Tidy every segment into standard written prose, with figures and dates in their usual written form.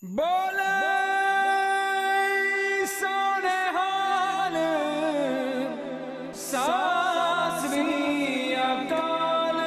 बोले सोने हाल सत श्री अकाल।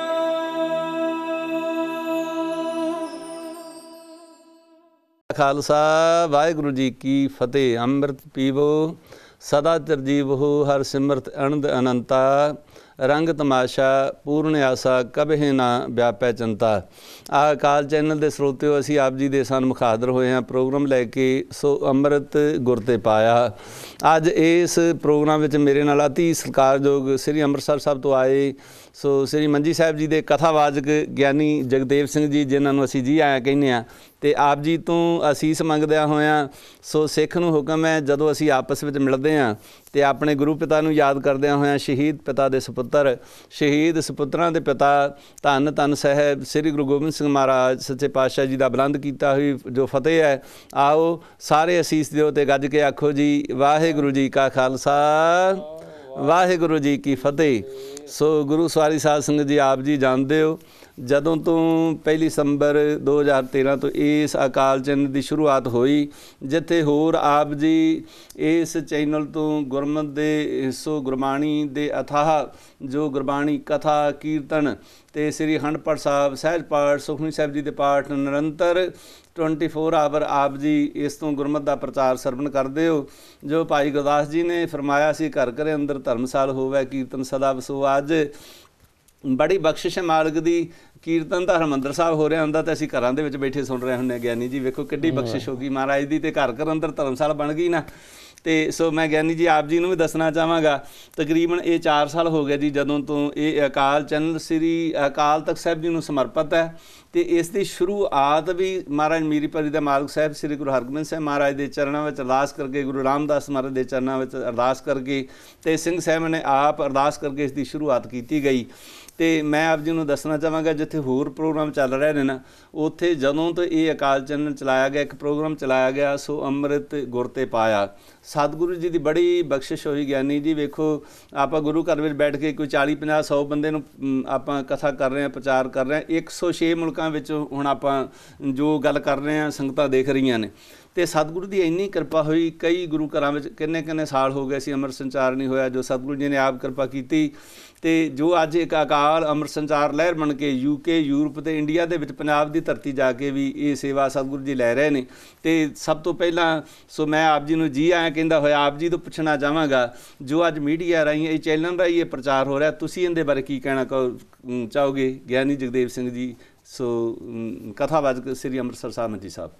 खालसा वाहिगुरू जी की फतेह। ਅੰਮ੍ਰਿਤ ਪੀਵੋ ਸਦਾ ਤਰਜੀਵੋ ਹਰ ਸਿਮਰਤ ਅਨੰਦ ਅਨੰਤਾ। ਰੰਗ ਤਮਾਸ਼ਾ ਪੂਰਨ ਆਸਾ ਕਬਹਿ ਨਾ ਵਿਆਪੈ ਚੰਤਾ। ਆਹ ਅਕਾਲ ਚੈਨਲ ਦੇ ਸਰੋਤਿਓ, ਅਸੀਂ ਆਪ ਜੀ ਦੇ ਸਨਮੁਖ ਹਾਜ਼ਰ ਹੋਏ ਹਾਂ ਪ੍ਰੋਗਰਾਮ ਲੈ ਕੇ। ਸੋ ਅੰਮ੍ਰਿਤ ਗੁਰ ਤੇ ਪਾਇਆ। ਅੱਜ ਇਸ ਪ੍ਰੋਗਰਾਮ ਵਿੱਚ ਮੇਰੇ ਨਾਲ ਅਤੀ ਸਤਿਕਾਰਯੋਗ ਸ੍ਰੀ ਅੰਮ੍ਰਿਤਸਰ ਸਾਹਿਬ ਤੋਂ ਆਏ ਸੋ ਸ੍ਰੀ ਮੰਜੀ ਸਾਹਿਬ ਜੀ ਦੇ ਕਥਾਵਾਚਕ ਗਿਆਨੀ ਜਗਦੇਵ ਸਿੰਘ ਜੀ, ਜਿਨ੍ਹਾਂ ਨੂੰ ਅਸੀਂ ਜੀ ਆਇਆ ਕਹਿੰਦੇ ਹਾਂ। ਅਤੇ ਆਪ ਜੀ ਤੋਂ ਅਸੀਸ ਮੰਗਦਿਆਂ ਹੋਇਆਂ ਸੋ ਸਿੱਖ ਨੂੰ ਹੁਕਮ ਹੈ, ਜਦੋਂ ਅਸੀਂ ਆਪਸ ਵਿੱਚ ਮਿਲਦੇ ਹਾਂ ਅਤੇ ਆਪਣੇ ਗੁਰੂ ਪਿਤਾ ਨੂੰ ਯਾਦ ਕਰਦਿਆਂ ਹੋਇਆਂ ਸ਼ਹੀਦ ਪਿਤਾ ਦੇ ਸਪੁੱਤਰ, ਸ਼ਹੀਦ ਸਪੁੱਤਰਾਂ ਦੇ ਪਿਤਾ ਧੰਨ ਧੰਨ ਸਾਹਿਬ ਸ੍ਰੀ ਗੁਰੂ ਗੋਬਿੰਦ ਸਿੰਘ ਮਹਾਰਾਜ ਸੱਚੇ ਪਾਤਸ਼ਾਹ ਜੀ ਦਾ ਬੁਲੰਦ ਕੀਤਾ ਹੋਈ ਜੋ ਫਤਿਹ ਹੈ, ਆਓ ਸਾਰੇ ਅਸੀਸ ਦਿਓ ਅਤੇ ਗੱਜ ਕੇ ਆਖੋ ਜੀ ਵਾਹਿਗੁਰੂ ਜੀ ਕਾ ਖਾਲਸਾ ਵਾਹਿਗੁਰੂ ਜੀ ਕੀ ਫਤਿਹ। ਸੋ ਗੁਰੂ ਸਵਾਰੀ ਸਾਧ ਸੰਗਤ ਜੀ, ਆਪ ਜੀ ਜਾਣਦੇ ਹੋ ਜਦੋਂ ਤੋਂ 1 ਦਸੰਬਰ 2013 ਤੋਂ ਇਸ ਅਕਾਲ ਚੈਨਲ ਦੀ ਸ਼ੁਰੂਆਤ ਹੋਈ, ਜਿੱਥੇ ਹੋਰ ਆਪ ਜੀ ਇਸ ਚੈਨਲ ਤੋਂ ਗੁਰਮਤਿ ਦੇ ਸੋ ਗੁਰਬਾਣੀ ਦੇ ਅਥਾਹ ਜੋ ਗੁਰਬਾਣੀ ਕਥਾ ਕੀਰਤਨ ਅਤੇ ਸ੍ਰੀ ਅਖੰਡ ਪਾਠ ਸਾਹਿਬ, ਸਹਿਜ ਪਾਠ, ਸੁਖਮਨੀ ਸਾਹਿਬ ਜੀ ਦੇ ਪਾਠ ਨਿਰੰਤਰ 24 ਆਵਰ ਆਪ ਜੀ ਇਸ ਤੋਂ ਗੁਰਮਤਿ ਦਾ ਪ੍ਰਚਾਰ ਸਰਵਣ ਕਰਦੇ ਹੋ। ਜੋ ਭਾਈ ਗੁਰਦਾਸ ਜੀ ਨੇ ਫਰਮਾਇਆ ਸੀ, ਘਰ ਘਰੇ ਅੰਦਰ ਧਰਮਸਾਲ ਹੋਵੇ ਕੀਰਤਨ ਸਦਾ ਵਸੋ। ਅੱਜ ਬੜੀ ਬਖਸ਼ਿਸ਼ ਹੈ ਮਾਲਕ ਦੀ, ਕੀਰਤਨ ਤਾਂ ਹਰਿਮੰਦਰ ਸਾਹਿਬ ਹੋ ਰਿਹਾ ਹੁੰਦਾ ਅਤੇ ਅਸੀਂ ਘਰਾਂ ਦੇ ਵਿੱਚ ਬੈਠੇ ਸੁਣ ਰਹੇ ਹੁੰਦੇ ਹਾਂ। ਗਿਆਨੀ ਜੀ ਵੇਖੋ ਕਿੱਡੀ ਬਖਸ਼ਿਸ਼ ਹੋ ਗਈ ਮਹਾਰਾਜ ਦੀ, ਅਤੇ ਘਰ ਘਰ ਅੰਦਰ ਧਰਮਸਾਲ ਬਣ ਗਈ ਨਾ। ਅਤੇ ਸੋ ਮੈਂ ਗਿਆਨੀ ਜੀ ਆਪ ਜੀ ਨੂੰ ਵੀ ਦੱਸਣਾ ਚਾਹਾਂਗਾ, ਤਕਰੀਬਨ ਇਹ 4 ਸਾਲ ਹੋ ਗਏ ਜੀ ਜਦੋਂ ਤੋਂ ਇਹ ਅਕਾਲ ਚੈਨਲ ਸ੍ਰੀ ਅਕਾਲ ਤਖਤ ਸਾਹਿਬ ਜੀ ਨੂੰ ਸਮਰਪਿਤ ਹੈ। ਅਤੇ ਇਸ ਦੀ ਸ਼ੁਰੂਆਤ ਵੀ ਮਹਾਰਾਜ ਮੀਰੀ ਪਰੀ ਦਾ ਮਾਲਕ ਸਾਹਿਬ ਸ੍ਰੀ ਗੁਰੂ ਹਰਗੋਬਿੰਦ ਸਾਹਿਬ ਮਹਾਰਾਜ ਦੇ ਚਰਨਾਂ ਵਿੱਚ ਅਰਦਾਸ ਕਰਕੇ, ਗੁਰੂ ਰਾਮਦਾਸ ਮਹਾਰਾਜ ਦੇ ਚਰਨਾਂ ਵਿੱਚ ਅਰਦਾਸ ਕਰਕੇ ਅਤੇ ਸਿੰਘ ਸਾਹਿਬ ਨੇ ਆਪ ਅਰਦਾਸ ਕਰਕੇ ਇਸ ਦੀ ਸ਼ੁਰੂਆਤ ਕੀਤੀ ਗਈ। ਅਤੇ ਮੈਂ ਆਪ ਜੀ ਨੂੰ ਦੱਸਣਾ ਚਾਹਾਂਗਾ, ਜਿੱਥੇ ਹੋਰ ਪ੍ਰੋਗਰਾਮ ਚੱਲ ਰਹੇ ਨੇ ਨਾ, ਉੱਥੇ ਜਦੋਂ ਤੋਂ ਇਹ ਅਕਾਲ ਚੈਨਲ ਚਲਾਇਆ ਗਿਆ, ਇੱਕ ਪ੍ਰੋਗਰਾਮ ਚਲਾਇਆ ਗਿਆ ਸੋ ਅੰਮ੍ਰਿਤ ਗੁਰ ਤੇ ਪਾਇਆ। ਸਤਿਗੁਰੂ ਜੀ ਦੀ ਬੜੀ ਬਖਸ਼ਿਸ਼ ਹੋਈ ਗਿਆਨੀ ਜੀ। ਵੇਖੋ ਆਪਾਂ ਗੁਰੂ ਘਰ ਵਿੱਚ ਬੈਠ ਕੇ ਕੋਈ 40, 50, 100 ਬੰਦੇ ਨੂੰ ਆਪਾਂ ਕਥਾ ਕਰ ਰਹੇ ਹਾਂ, ਪ੍ਰਚਾਰ ਕਰ ਰਹੇ ਹਾਂ। 106 ਮੁਲਕਾਂ ਵਿੱਚ ਹੁਣ ਆਪਾਂ ਜੋ ਗੱਲ ਕਰ ਰਹੇ ਹਾਂ ਸੰਗਤਾਂ ਦੇਖ ਰਹੀਆਂ ਨੇ। ਅਤੇ ਸਤਿਗੁਰੂ ਦੀ ਇੰਨੀ ਕਿਰਪਾ ਹੋਈ, ਕਈ ਗੁਰੂ ਘਰਾਂ ਵਿੱਚ ਕਿੰਨੇ ਸਾਲ ਹੋ ਗਏ ਸੀ ਅੰਮ੍ਰਿਤ ਸੰਚਾਰ ਨਹੀਂ ਹੋਇਆ, ਜੋ ਸਤਿਗੁਰੂ ਜੀ ਨੇ ਆਪ ਕਿਰਪਾ ਕੀਤੀ। ਅਤੇ ਜੋ ਅੱਜ ਇੱਕ ਅਕਾਲ ਅੰਮ੍ਰਿਤ ਸੰਚਾਰ ਲਹਿਰ ਬਣ ਕੇ UK, ਯੂਰਪ ਅਤੇ ਇੰਡੀਆ ਦੇ ਵਿੱਚ ਪੰਜਾਬ ਦੀ ਧਰਤੀ ਜਾ ਕੇ ਵੀ ਇਹ ਸੇਵਾ ਸਤਿਗੁਰੂ ਜੀ ਲੈ ਰਹੇ ਨੇ। ਅਤੇ ਸਭ ਤੋਂ ਪਹਿਲਾਂ ਸੋ ਮੈਂ ਆਪ ਜੀ ਨੂੰ ਜੀ ਆਇਆ ਕਹਿੰਦਾ ਹੋਇਆ ਆਪ ਜੀ ਤੋਂ ਪੁੱਛਣਾ ਚਾਹਾਂਗਾ, ਜੋ ਅੱਜ ਮੀਡੀਆ ਰਾਹੀਂ ਇਹ ਚੈਨਲ ਰਾਹੀਂ ਇਹ ਪ੍ਰਚਾਰ ਹੋ ਰਿਹਾ, ਤੁਸੀਂ ਇਹਦੇ ਬਾਰੇ ਕੀ ਕਹਿਣਾ ਚਾਹੋਗੇ ਗਿਆਨੀ ਜਗਦੇਵ ਸਿੰਘ ਜੀ, ਸੋ ਕਥਾਵਾਚਕ ਸ੍ਰੀ ਅੰਮ੍ਰਿਤਸਰ ਸਾਹਿਬ ਮੰਜੀ ਸਾਹਿਬ।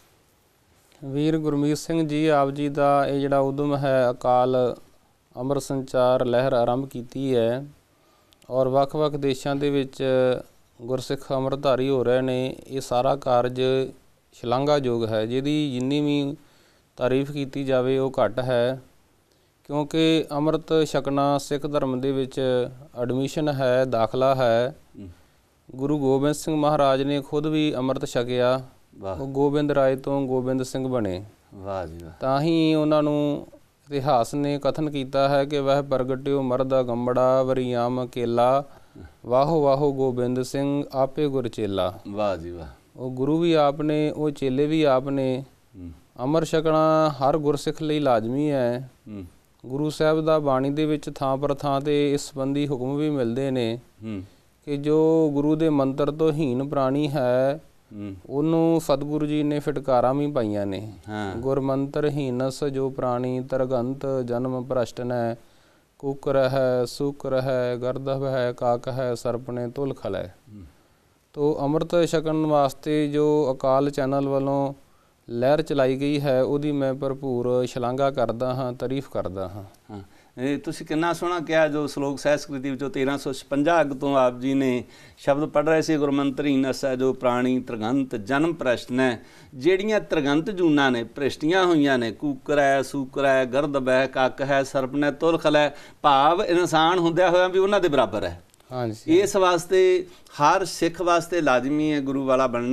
ਵੀਰ ਗੁਰਮੀਤ ਸਿੰਘ ਜੀ, ਆਪ ਜੀ ਦਾ ਇਹ ਜਿਹੜਾ ਉਦਮ ਹੈ ਅਕਾਲ ਅੰਮ੍ਰਿਤ ਸੰਚਾਰ ਲਹਿਰ ਆਰੰਭ ਕੀਤੀ ਹੈ ਔਰ ਵੱਖ-ਵੱਖ ਦੇਸ਼ਾਂ ਦੇ ਵਿੱਚ ਗੁਰਸਿੱਖ ਅੰਮ੍ਰਿਤਧਾਰੀ ਹੋ ਰਹੇ ਨੇ, ਇਹ ਸਾਰਾ ਕਾਰਜ ਸ਼ਲਾਘਾਯੋਗ ਹੈ, ਜਿਹਦੀ ਜਿੰਨੀ ਵੀ ਤਾਰੀਫ ਕੀਤੀ ਜਾਵੇ ਉਹ ਘੱਟ ਹੈ। ਕਿਉਂਕਿ ਅੰਮ੍ਰਿਤ ਛਕਣਾ ਸਿੱਖ ਧਰਮ ਦੇ ਵਿੱਚ ਐਡਮਿਸ਼ਨ ਹੈ, ਦਾਖਲਾ ਹੈ। ਗੁਰੂ ਗੋਬਿੰਦ ਸਿੰਘ ਮਹਾਰਾਜ ਨੇ ਖੁਦ ਵੀ ਅੰਮ੍ਰਿਤ ਛਕਿਆ, ਉਹ ਗੋਬਿੰਦ ਰਾਏ ਤੋਂ ਗੋਬਿੰਦ ਸਿੰਘ ਬਣੇ। ਵਾਹ ਜੀ ਵਾਹ। ਤਾਂ ਹੀ ਉਹਨਾਂ ਨੂੰ ਇਤਿਹਾਸ ਨੇ ਕਥਨ ਕੀਤਾ ਹੈ ਕਿ ਵਹ ਪ੍ਰਗਟਿਓ ਮਰਦਾ ਗੰਬੜਾ ਵਰਿਆਮ ਕੇਲਾ, ਵਾਹੋ ਵਾਹੋ ਗੋਬਿੰਦ ਸਿੰਘ ਆਪੇ ਗੁਰ ਚੇਲਾ। ਵਾਹ ਜੀ ਵਾਹ। ਉਹ ਗੁਰੂ ਵੀ ਆਪ ਨੇ, ਉਹ ਚੇਲੇ ਵੀ ਆਪ ਨੇ। ਅੰਮ੍ਰਿਤ ਛਕਣਾ ਹਰ ਗੁਰਸਿੱਖ ਲਈ ਲਾਜ਼ਮੀ ਹੈ। ਗੁਰੂ ਸਾਹਿਬ ਦਾ ਬਾਣੀ ਦੇ ਵਿੱਚ ਥਾਂ ਪਰ ਥਾਂ 'ਤੇ ਇਸ ਸੰਬੰਧੀ ਹੁਕਮ ਵੀ ਮਿਲਦੇ ਨੇ ਕਿ ਜੋ ਗੁਰੂ ਦੇ ਮੰਤਰ ਤੋਂ ਹੀਨ ਪ੍ਰਾਣੀ ਹੈ ਉਹਨੂੰ ਸਤਿਗੁਰੂ ਜੀ ਨੇ ਫਿਟਕਾਰਾਂ ਵੀ ਪਾਈਆਂ ਨੇ। ਗੁਰਮੰਤਰ ਹੀਨਸ ਜੋ ਪ੍ਰਾਣੀ ਤਰਗੰਤ ਜਨਮ ਭ੍ਰਸ਼ਟ ਨੈ, ਕੁਕਰ ਹੈ ਸੁਕਰ ਹੈ ਗਰਦਭ ਹੈ ਕਾਕ ਹੈ ਸਰਪਣੇ ਤੁਲਖਲ ਹੈ। ਤੋ ਅੰਮ੍ਰਿਤ ਛਕਣ ਵਾਸਤੇ ਜੋ ਅਕਾਲ ਚੈਨਲ ਵੱਲੋਂ ਲਹਿਰ ਚਲਾਈ ਗਈ ਹੈ ਉਹਦੀ ਮੈਂ ਭਰਪੂਰ ਸ਼ਲਾਘਾ ਕਰਦਾ ਹਾਂ, ਤਾਰੀਫ ਕਰਦਾ ਹਾਂ। ਇਹ ਤੁਸੀਂ ਕਿੰਨਾ ਸੋਹਣਾ ਕਿਹਾ, ਜੋ ਸਲੋਕ ਸਹਿਸਕ੍ਰਿਤੀ ਵਿੱਚੋਂ 1356 ਅੱਗ ਤੋਂ ਆਪ ਜੀ ਨੇ ਸ਼ਬਦ ਪੜ੍ਹ ਰਹੇ ਸੀ, ਗੁਰਮੰਤਰ ਹੀਨਸ ਹੈ ਜੋ ਪ੍ਰਾਣੀ ਤਰਗੰਤ ਜਨਮ ਭ੍ਰਸ਼ਟ ਨੇ। ਜਿਹੜੀਆਂ ਤਰਗੰਤ ਜੂਨਾਂ ਨੇ, ਭ੍ਰਿਸ਼ਟੀਆਂ ਹੋਈਆਂ ਨੇ, ਕੂਕਰ ਹੈ ਸੂਕਰ ਹੈ ਗਰਦਬ ਹੈ ਕੱਕ ਹੈ ਸਰਪ ਨੇ ਤੁਲਖਲ ਹੈ, ਭਾਵ ਇਨਸਾਨ ਹੁੰਦਿਆਂ ਹੋਇਆ ਵੀ ਉਹਨਾਂ ਦੇ ਬਰਾਬਰ ਹੈ। ਇਸ ਵਾਸਤੇ ਹਰ ਸਿੱਖ ਵਾਸਤੇ ਲਾਜ਼ਮੀ ਹੈ ਗੁਰੂ ਵਾਲਾ ਬਣਨਾ।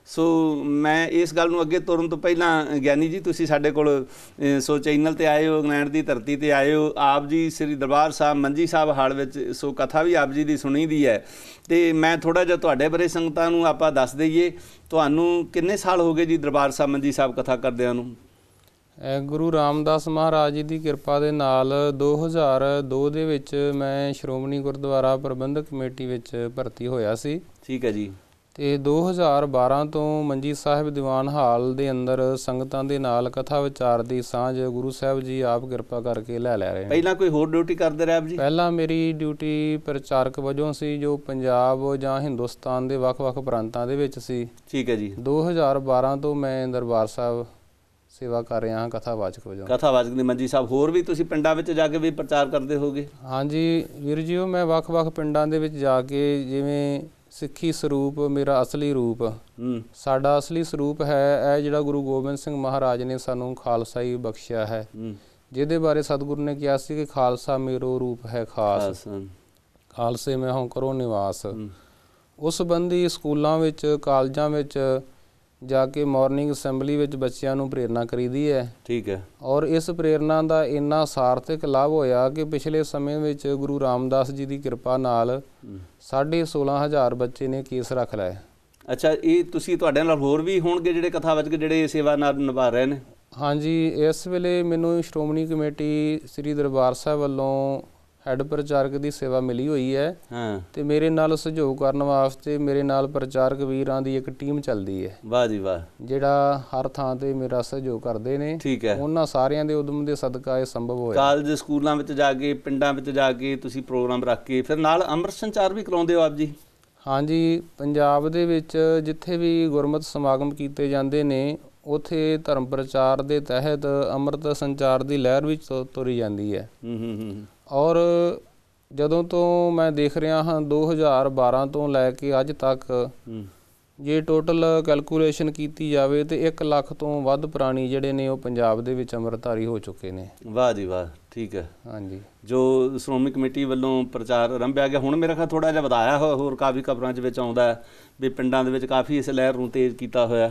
ਸੋ ਮੈਂ ਇਸ ਗੱਲ ਨੂੰ ਅੱਗੇ ਤੋਰਨ ਤੋਂ ਪਹਿਲਾਂ ਗਿਆਨੀ ਜੀ ਤੁਸੀਂ ਸਾਡੇ ਕੋਲ ਸੋ ਚੈਨਲ ਤੇ ਆਏ ਹੋ, ਇੰਗਲੈਂਡ ਦੀ ਧਰਤੀ ਤੇ ਆਏ ਹੋ। ਆਪ ਜੀ ਸ੍ਰੀ ਦਰਬਾਰ ਸਾਹਿਬ ਮੰਜੀ ਸਾਹਿਬ ਹਾਲ ਵਿੱਚ ਸੋ ਕਥਾ ਵੀ ਆਪ ਜੀ ਦੀ ਸੁਣੀ ਦੀ ਹੈ, ਤੇ ਮੈਂ ਥੋੜ੍ਹਾ ਜਿਹਾ ਤੁਹਾਡੇ ਬਾਰੇ ਸੰਗਤਾਂ ਨੂੰ ਆਪਾਂ ਦੱਸ ਦਈਏ। ਤੁਹਾਨੂੰ ਕਿੰਨੇ ਸਾਲ ਹੋ ਗਏ ਜੀ ਦਰਬਾਰ ਸਾਹਿਬ ਮੰਜੀ ਸਾਹਿਬ ਕਥਾ ਕਰਦਿਆਂ ਨੂੰ? ਗੁਰੂ ਰਾਮਦਾਸ ਮਹਾਰਾਜ ਜੀ ਦੀ ਕਿਰਪਾ ਦੇ ਨਾਲ 2002 ਦੇ ਵਿੱਚ ਮੈਂ ਸ਼੍ਰੋਮਣੀ ਗੁਰਦੁਆਰਾ ਪ੍ਰਬੰਧਕ ਕਮੇਟੀ ਵਿੱਚ ਭਰਤੀ ਹੋਇਆ ਸੀ। ਠੀਕ ਹੈ ਜੀ। ਤੇ 2012 ਤੋਂ ਮੰਜੀ ਸਾਹਿਬ ਦੀਵਾਨ ਹਾਲ ਦੇ ਅੰਦਰ ਸੰਗਤਾਂ ਦੇ ਨਾਲ ਕਥਾ ਵਿਚਾਰ ਦੀ ਸਾਂਝ ਗੁਰੂ ਸਾਹਿਬ ਜੀ ਆਪ ਕਿਰਪਾ ਕਰਕੇ ਲੈ ਰਹੇ। ਪਹਿਲਾਂ ਕੋਈ ਹੋਰ ਡਿਊਟੀ ਕਰਦੇ ਰਹੇ ਆਪ ਜੀ? ਪਹਿਲਾਂ ਮੇਰੀ ਡਿਊਟੀ ਪ੍ਰਚਾਰਕ ਵਜੋਂ ਸੀ, ਜੋ ਪੰਜਾਬ ਜਾਂ ਹਿੰਦੁਸਤਾਨ ਦੇ ਵੱਖ-ਵੱਖ ਪ੍ਰਾਂਤਾਂ ਦੇ ਵਿੱਚ ਸੀ। ਠੀਕ ਹੈ ਜੀ। 2012 ਤੋਂ ਮੈਂ ਦਰਬਾਰ ਸਾਹਿਬ ਸੇਵਾ ਕਰ ਰਿਹਾ ਹਾਂ ਕਥਾਵਾਚਕ ਵਜੋਂ। ਕਥਾਵਾਚਕ ਦੀ ਮੰਜੀ ਸਾਹਿਬ। ਹੋਰ ਵੀ ਤੁਸੀਂ ਪਿੰਡਾਂ ਵਿੱਚ ਜਾ ਕੇ ਵੀ ਪ੍ਰਚਾਰ ਕਰਦੇ ਹੋਗੇ? ਹਾਂਜੀ ਵੀਰ ਜੀਓ, ਮੈਂ ਵੱਖ-ਵੱਖ ਪਿੰਡਾਂ ਦੇ ਵਿੱਚ ਜਾ ਕੇ, ਜਿਵੇਂ ਸਿੱਖੀ ਸਰੂਪ ਮੇਰਾ ਅਸਲੀ ਰੂਪ, ਸਾਡਾ ਅਸਲੀ ਸਰੂਪ ਹੈ ਇਹ ਜਿਹੜਾ ਗੁਰੂ ਗੋਬਿੰਦ ਸਿੰਘ ਮਹਾਰਾਜ ਨੇ ਸਾਨੂੰ ਖਾਲਸਾਈ ਬਖਸ਼ਿਆ ਹੈ, ਜਿਹਦੇ ਬਾਰੇ ਸਤਿਗੁਰੂ ਨੇ ਕਿਹਾ ਸੀ ਕਿ ਖਾਲਸਾ ਮੇਰੋ ਰੂਪ ਹੈ ਖਾਸ, ਖਾਲਸੇ ਮੈਂ ਹੋਂ ਕਰੋ ਨਿਵਾਸ। ਉਸ ਸੰਬੰਧੀ ਸਕੂਲਾਂ ਵਿੱਚ, ਕਾਲਜਾਂ ਵਿੱਚ ਜਾ ਕੇ ਮਾਰਨਿੰਗ ਅਸੈਂਬਲੀ ਵਿੱਚ ਬੱਚਿਆਂ ਨੂੰ ਪ੍ਰੇਰਨਾ ਕਰੀਦੀ ਹੈ। ਠੀਕ ਹੈ। ਔਰ ਇਸ ਪ੍ਰੇਰਨਾ ਦਾ ਇੰਨਾ ਸਾਰਥਕ ਲਾਭ ਹੋਇਆ ਕਿ ਪਿਛਲੇ ਸਮੇਂ ਵਿੱਚ ਗੁਰੂ ਰਾਮਦਾਸ ਜੀ ਦੀ ਕਿਰਪਾ ਨਾਲ 16,500 ਬੱਚੇ ਨੇ ਕੇਸ ਰੱਖ ਲਏ। ਅੱਛਾ, ਇਹ ਤੁਸੀਂ ਤੁਹਾਡੇ ਨਾਲ ਹੋਰ ਵੀ ਹੋਣਗੇ ਜਿਹੜੇ ਕਥਾਵਾਚਕ ਜਿਹੜੇ ਸੇਵਾ ਨਾਲ ਨਿਭਾ ਰਹੇ ਨੇ? ਹਾਂਜੀ, ਇਸ ਵੇਲੇ ਮੈਨੂੰ ਸ਼੍ਰੋਮਣੀ ਕਮੇਟੀ ਸ੍ਰੀ ਦਰਬਾਰ ਸਾਹਿਬ ਵੱਲੋਂ ਹੈੱਡ ਪ੍ਰਚਾਰਕ ਦੀ ਸੇਵਾ ਮਿਲੀ ਹੋਈ ਹੈ। ਤੇ ਮੇਰੇ ਨਾਲ ਸਹਿਯੋਗ ਕਰਨ ਵਾਸਤੇ ਮੇਰੇ ਨਾਲ ਪ੍ਰਚਾਰਕ ਵੀਰਾਂ ਦੀ ਇੱਕ ਟੀਮ ਚੱਲਦੀ ਹੈ। ਵਾਹ ਜੀ ਵਾਹ। ਜਿਹੜਾ ਹਰ ਥਾਂ ਤੇ ਮੇਰਾ ਸਹਿਯੋਗ ਕਰਦੇ ਨੇ। ਠੀਕ ਹੈ। ਉਹਨਾਂ ਸਾਰਿਆਂ ਦੇ ਉਦਮ ਦੇ ਸਦਕਾ ਇਹ ਸੰਭਵ ਹੋਇਆ। ਕਾਲਜ ਸਕੂਲਾਂ ਵਿੱਚ ਜਾ ਕੇ, ਪਿੰਡਾਂ ਵਿੱਚ ਜਾ ਕੇ ਤੁਸੀਂ ਪ੍ਰੋਗਰਾਮ ਰੱਖ ਕੇ ਫਿਰ ਨਾਲ ਅੰਮ੍ਰਿਤ ਸੰਚਾਰ ਵੀ ਕਰਾਉਂਦੇ ਹੋ ਆਪ ਜੀ? ਹਾਂਜੀ, ਪੰਜਾਬ ਦੇ ਵਿੱਚ ਜਿੱਥੇ ਵੀ ਗੁਰਮਤਿ ਸਮਾਗਮ ਕੀਤੇ ਜਾਂਦੇ ਨੇ ਉੱਥੇ ਧਰਮ ਪ੍ਰਚਾਰ ਦੇ ਤਹਿਤ ਅੰਮ੍ਰਿਤ ਸੰਚਾਰ ਦੀ ਲਹਿਰ ਵੀ ਤੁਰੀ ਜਾਂਦੀ ਹੈ। ਔਰ ਜਦੋਂ ਤੋਂ ਮੈਂ ਦੇਖ ਰਿਹਾ ਹਾਂ 2012 ਤੋਂ ਲੈ ਕੇ ਅੱਜ ਤੱਕ ਜੇ ਟੋਟਲ ਕੈਲਕੂਲੇਸ਼ਨ ਕੀਤੀ ਜਾਵੇ ਤੇ 1 ਲੱਖ ਤੋਂ ਵੱਧ ਪ੍ਰਾਣੀ ਜਿਹੜੇ ਨੇ ਉਹ ਪੰਜਾਬ ਦੇ ਵਿੱਚ ਅੰਮ੍ਰਿਤਧਾਰੀ ਹੋ ਚੁੱਕੇ ਨੇ। ਵਾਹ ਜੀ ਵਾਹ। ਠੀਕ ਹੈ। ਹਾਂਜੀ, ਜੋ ਸ਼੍ਰੋਮਣੀ ਕਮੇਟੀ ਵੱਲੋਂ ਪ੍ਰਚਾਰ ਆਰੰਭਿਆ ਗਿਆ, ਹੁਣ ਮੇਰਾ ਖਿਆਲ ਥੋੜ੍ਹਾ ਜਿਹਾ ਵਧਾਇਆ ਹੋਇਆ, ਹੋਰ ਕਾਫੀ ਖਬਰਾਂ 'ਚ ਵਿੱਚ ਆਉਂਦਾ ਵੀ ਪਿੰਡਾਂ ਦੇ ਵਿੱਚ ਕਾਫੀ ਇਸ ਲਹਿਰ ਨੂੰ ਤੇਜ਼ ਕੀਤਾ ਹੋਇਆ।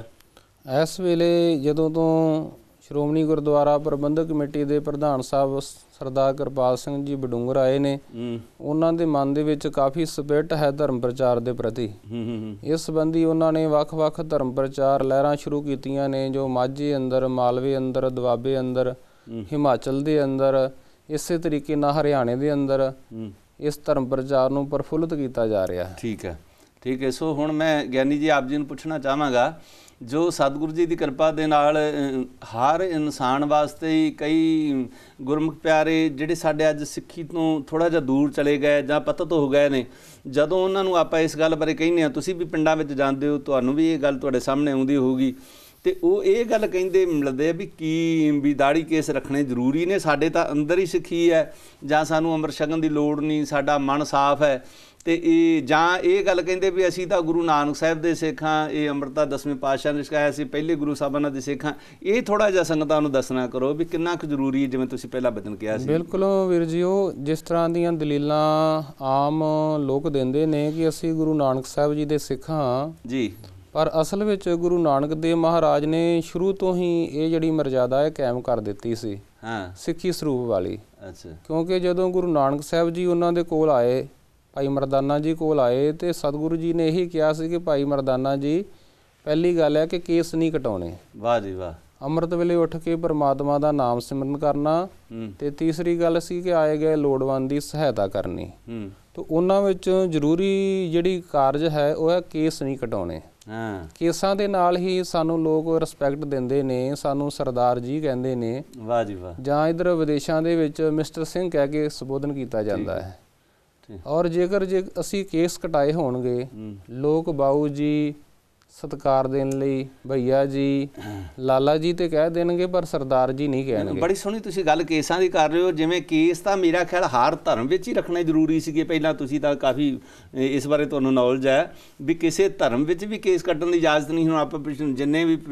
ਇਸ ਵੇਲੇ ਜਦੋਂ ਤੋਂ ਸ਼੍ਰੋਮਣੀ ਗੁਰਦੁਆਰਾ ਪ੍ਰਬੰਧਕ ਕਮੇਟੀ ਦੇ ਪ੍ਰਧਾਨ ਸਾਹਿਬ ਸਰਦਾਰ ਕਿਰਪਾਲ ਸਿੰਘ ਜੀ ਬਡੂੰਗਰ ਆਏ ਨੇ, ਉਹਨਾਂ ਦੇ ਮਨ ਦੇ ਵਿੱਚ ਕਾਫੀ ਸਪਿਰਿਟ ਹੈ ਧਰਮ ਪ੍ਰਚਾਰ ਦੇ ਪ੍ਰਤੀ। ਇਸ ਸੰਬੰਧੀ ਉਹਨਾਂ ਨੇ ਵੱਖ-ਵੱਖ ਧਰਮ ਪ੍ਰਚਾਰ ਲਹਿਰਾਂ ਸ਼ੁਰੂ ਕੀਤੀਆਂ ਨੇ, ਜੋ ਮਾਝੇ ਅੰਦਰ, ਮਾਲਵੇ ਅੰਦਰ, ਦੁਆਬੇ ਅੰਦਰ, ਹਿਮਾਚਲ ਦੇ ਅੰਦਰ, ਇਸੇ ਤਰੀਕੇ ਨਾਲ ਹਰਿਆਣੇ ਦੇ ਅੰਦਰ ਇਸ ਧਰਮ ਪ੍ਰਚਾਰ ਨੂੰ ਪ੍ਰਫੁੱਲਿਤ ਕੀਤਾ ਜਾ ਰਿਹਾ ਹੈ। ਠੀਕ ਹੈ, ਠੀਕ ਹੈ। ਸੋ ਹੁਣ ਮੈਂ ਗਿਆਨੀ ਜੀ ਆਪ ਜੀ ਨੂੰ ਪੁੱਛਣਾ ਚਾਹਾਂਗਾ, ਜੋ ਸਤਿਗੁਰੂ ਜੀ ਦੀ ਕਿਰਪਾ ਦੇ ਨਾਲ ਹਰ ਇਨਸਾਨ ਵਾਸਤੇ ਹੀ ਕਈ ਗੁਰਮੁਖ ਪਿਆਰੇ ਜਿਹੜੇ ਸਾਡੇ ਅੱਜ ਸਿੱਖੀ ਤੋਂ ਥੋੜ੍ਹਾ ਜਿਹਾ ਦੂਰ ਚਲੇ ਗਏ ਜਾਂ ਪਤਿਤ ਹੋ ਗਏ ਨੇ, ਜਦੋਂ ਉਹਨਾਂ ਨੂੰ ਆਪਾਂ ਇਸ ਗੱਲ ਬਾਰੇ ਕਹਿੰਦੇ ਹਾਂ, ਤੁਸੀਂ ਵੀ ਪਿੰਡਾਂ ਵਿੱਚ ਜਾਂਦੇ ਹੋ, ਤੁਹਾਨੂੰ ਵੀ ਇਹ ਗੱਲ ਤੁਹਾਡੇ ਸਾਹਮਣੇ ਆਉਂਦੀ ਹੋਊਗੀ, ਤੇ ਉਹ ਇਹ ਗੱਲ ਕਹਿੰਦੇ ਮਿਲਦੇ ਵੀ ਕੀ ਵੀ ਦਾੜੀ ਕੇਸ ਰੱਖਣੇ ਜ਼ਰੂਰੀ ਨੇ, ਸਾਡੇ ਤਾਂ ਅੰਦਰ ਹੀ ਸਿੱਖੀ ਹੈ, ਜਾਂ ਸਾਨੂੰ ਅੰਮ੍ਰਿਤ ਛਕਣ ਦੀ ਲੋੜ ਨਹੀਂ, ਸਾਡਾ ਮਨ ਸਾਫ਼ ਹੈ, ਤੇ ਇਹ ਜਾਂ ਇਹ ਗੱਲ ਕਹਿੰਦੇ ਵੀ ਅਸੀਂ ਤਾਂ ਗੁਰੂ ਨਾਨਕ ਸਾਹਿਬ ਦੇ ਸਿੱਖ ਹਾਂ, ਇਹ ਅੰਮ੍ਰਿਤਾ 10ਵੇਂ ਪਾਤਸ਼ਾਹ ਨੇ ਸਿਖਾਇਆ ਸੀ, ਪਹਿਲੇ ਗੁਰੂ ਸਾਹਿਬਾਨਾਂ ਦੇ ਸਿੱਖ ਹਾਂ। ਇਹ ਥੋੜ੍ਹਾ ਜਿਹਾ ਸੰਗਤਾਂ ਨੂੰ ਦੱਸਣਾ ਕਰੋ ਵੀ ਕਿੰਨਾ ਕੁ ਜ਼ਰੂਰੀ ਹੈ, ਜਿਵੇਂ ਤੁਸੀਂ ਪਹਿਲਾਂ ਬਚਨ ਕਿਹਾ ਸੀ। ਬਿਲਕੁਲ ਵੀਰ ਜੀ, ਉਹ ਜਿਸ ਤਰ੍ਹਾਂ ਦੀਆਂ ਦਲੀਲਾਂ ਆਮ ਲੋਕ ਦਿੰਦੇ ਨੇ ਕਿ ਅਸੀਂ ਗੁਰੂ ਨਾਨਕ ਸਾਹਿਬ ਜੀ ਦੇ ਸਿੱਖ ਹਾਂ ਜੀ, ਪਰ ਅਸਲ ਵਿੱਚ ਗੁਰੂ ਨਾਨਕ ਦੇਵ ਮਹਾਰਾਜ ਨੇ ਸ਼ੁਰੂ ਤੋਂ ਹੀ ਇਹ ਜਿਹੜੀ ਮਰਜ਼ਾਦਾ ਹੈ ਕਾਇਮ ਕਰ ਦਿੱਤੀ ਸੀ, ਸਿੱਖੀ ਸਰੂਪ ਵਾਲੀ। ਅੱਛਾ। ਕਿਉਂਕਿ ਜਦੋਂ ਗੁਰੂ ਨਾਨਕ ਸਾਹਿਬ ਜੀ ਉਹਨਾਂ ਦੇ ਕੋਲ ਆਏ, ਭਾਈ ਮਰਦਾਨਾ ਜੀ ਕੋਲ ਆਏ, ਤੇ ਸਤਿਗੁਰੂ ਜੀ ਨੇ ਇਹੀ ਕਿਹਾ ਸੀ ਕਿ ਭਾਈ ਮਰਦਾਨਾ ਜੀ, ਪਹਿਲੀ ਗੱਲ ਹੈ ਕਿ ਕੇਸ ਨਹੀਂ ਕਟਾਉਣੇ। ਵਾਹ ਜੀ ਵਾਹ। ਅੰਮ੍ਰਿਤ ਵੇਲੇ ਉੱਠ ਕੇ ਪਰਮਾਤਮਾ ਦਾ ਨਾਮ ਸਿਮਰਨ ਕਰਨਾ, ਤੇ ਤੀਸਰੀ ਗੱਲ ਸੀ ਕਿ ਆਏ ਗਏ ਲੋੜਵੰਦ ਦੀ ਸਹਾਇਤਾ ਕਰਨੀ। ਤਾਂ ਉਹਨਾਂ ਵਿੱਚ ਜ਼ਰੂਰੀ ਜਿਹੜੀ ਕਾਰਜ ਹੈ ਉਹ ਹੈ ਕੇਸ ਨਹੀਂ ਕਟਾਉਣੇ। ਕੇਸਾਂ ਦੇ ਨਾਲ ਹੀ ਸਾਨੂੰ ਲੋਕ ਰਿਸਪੈਕਟ ਦਿੰਦੇ ਨੇ, ਸਾਨੂੰ ਸਰਦਾਰ ਜੀ ਕਹਿੰਦੇ ਨੇ। ਵਾਹ ਜੀ ਵਾਹ। ਜਾਂ ਇੱਧਰ ਵਿਦੇਸ਼ਾਂ ਦੇ ਵਿੱਚ ਮਿਸਟਰ ਸਿੰਘ ਕਹਿ ਕੇ ਸੰਬੋਧਨ ਕੀਤਾ ਜਾਂਦਾ ਹੈ। ਔਰ ਜੇ ਅਸੀਂ ਕੇਸ ਕਟਾਏ ਹੋਣਗੇ, ਲੋਕ ਬਾਊ ਜੀ ਸਤਿਕਾਰ ਦੇਣ ਲਈ ਭਈਆ ਜੀ, ਲਾਲਾ ਜੀ ਤੇ ਕਹਿ ਦੇਣਗੇ, ਪਰ ਸਰਦਾਰ ਜੀ ਨਹੀਂ ਕਹਿਣਗੇ। ਬੜੀ ਸੋਹਣੀ ਤੁਸੀਂ ਗੱਲ ਕੇਸਾਂ ਦੀ ਕਰ ਰਹੇ ਹੋ। ਜਿਵੇਂ ਕੇਸ ਤਾਂ ਮੇਰਾ ਖਿਆਲ ਹਰ ਧਰਮ ਵਿੱਚ ਹੀ ਰੱਖਣੇ ਜ਼ਰੂਰੀ ਸੀਗੇ ਪਹਿਲਾਂ, ਤੁਸੀਂ ਤਾਂ ਕਾਫੀ ਇਸ ਬਾਰੇ ਤੁਹਾਨੂੰ ਨੌਲੇਜ ਹੈ ਵੀ ਕਿਸੇ ਧਰਮ ਵਿੱਚ ਵੀ ਕੇਸ ਕੱਟਣ ਦੀ ਇਜਾਜ਼ਤ ਨਹੀਂ। ਹੁਣ ਆਪਾਂ ਜਿੰਨੇ ਵੀ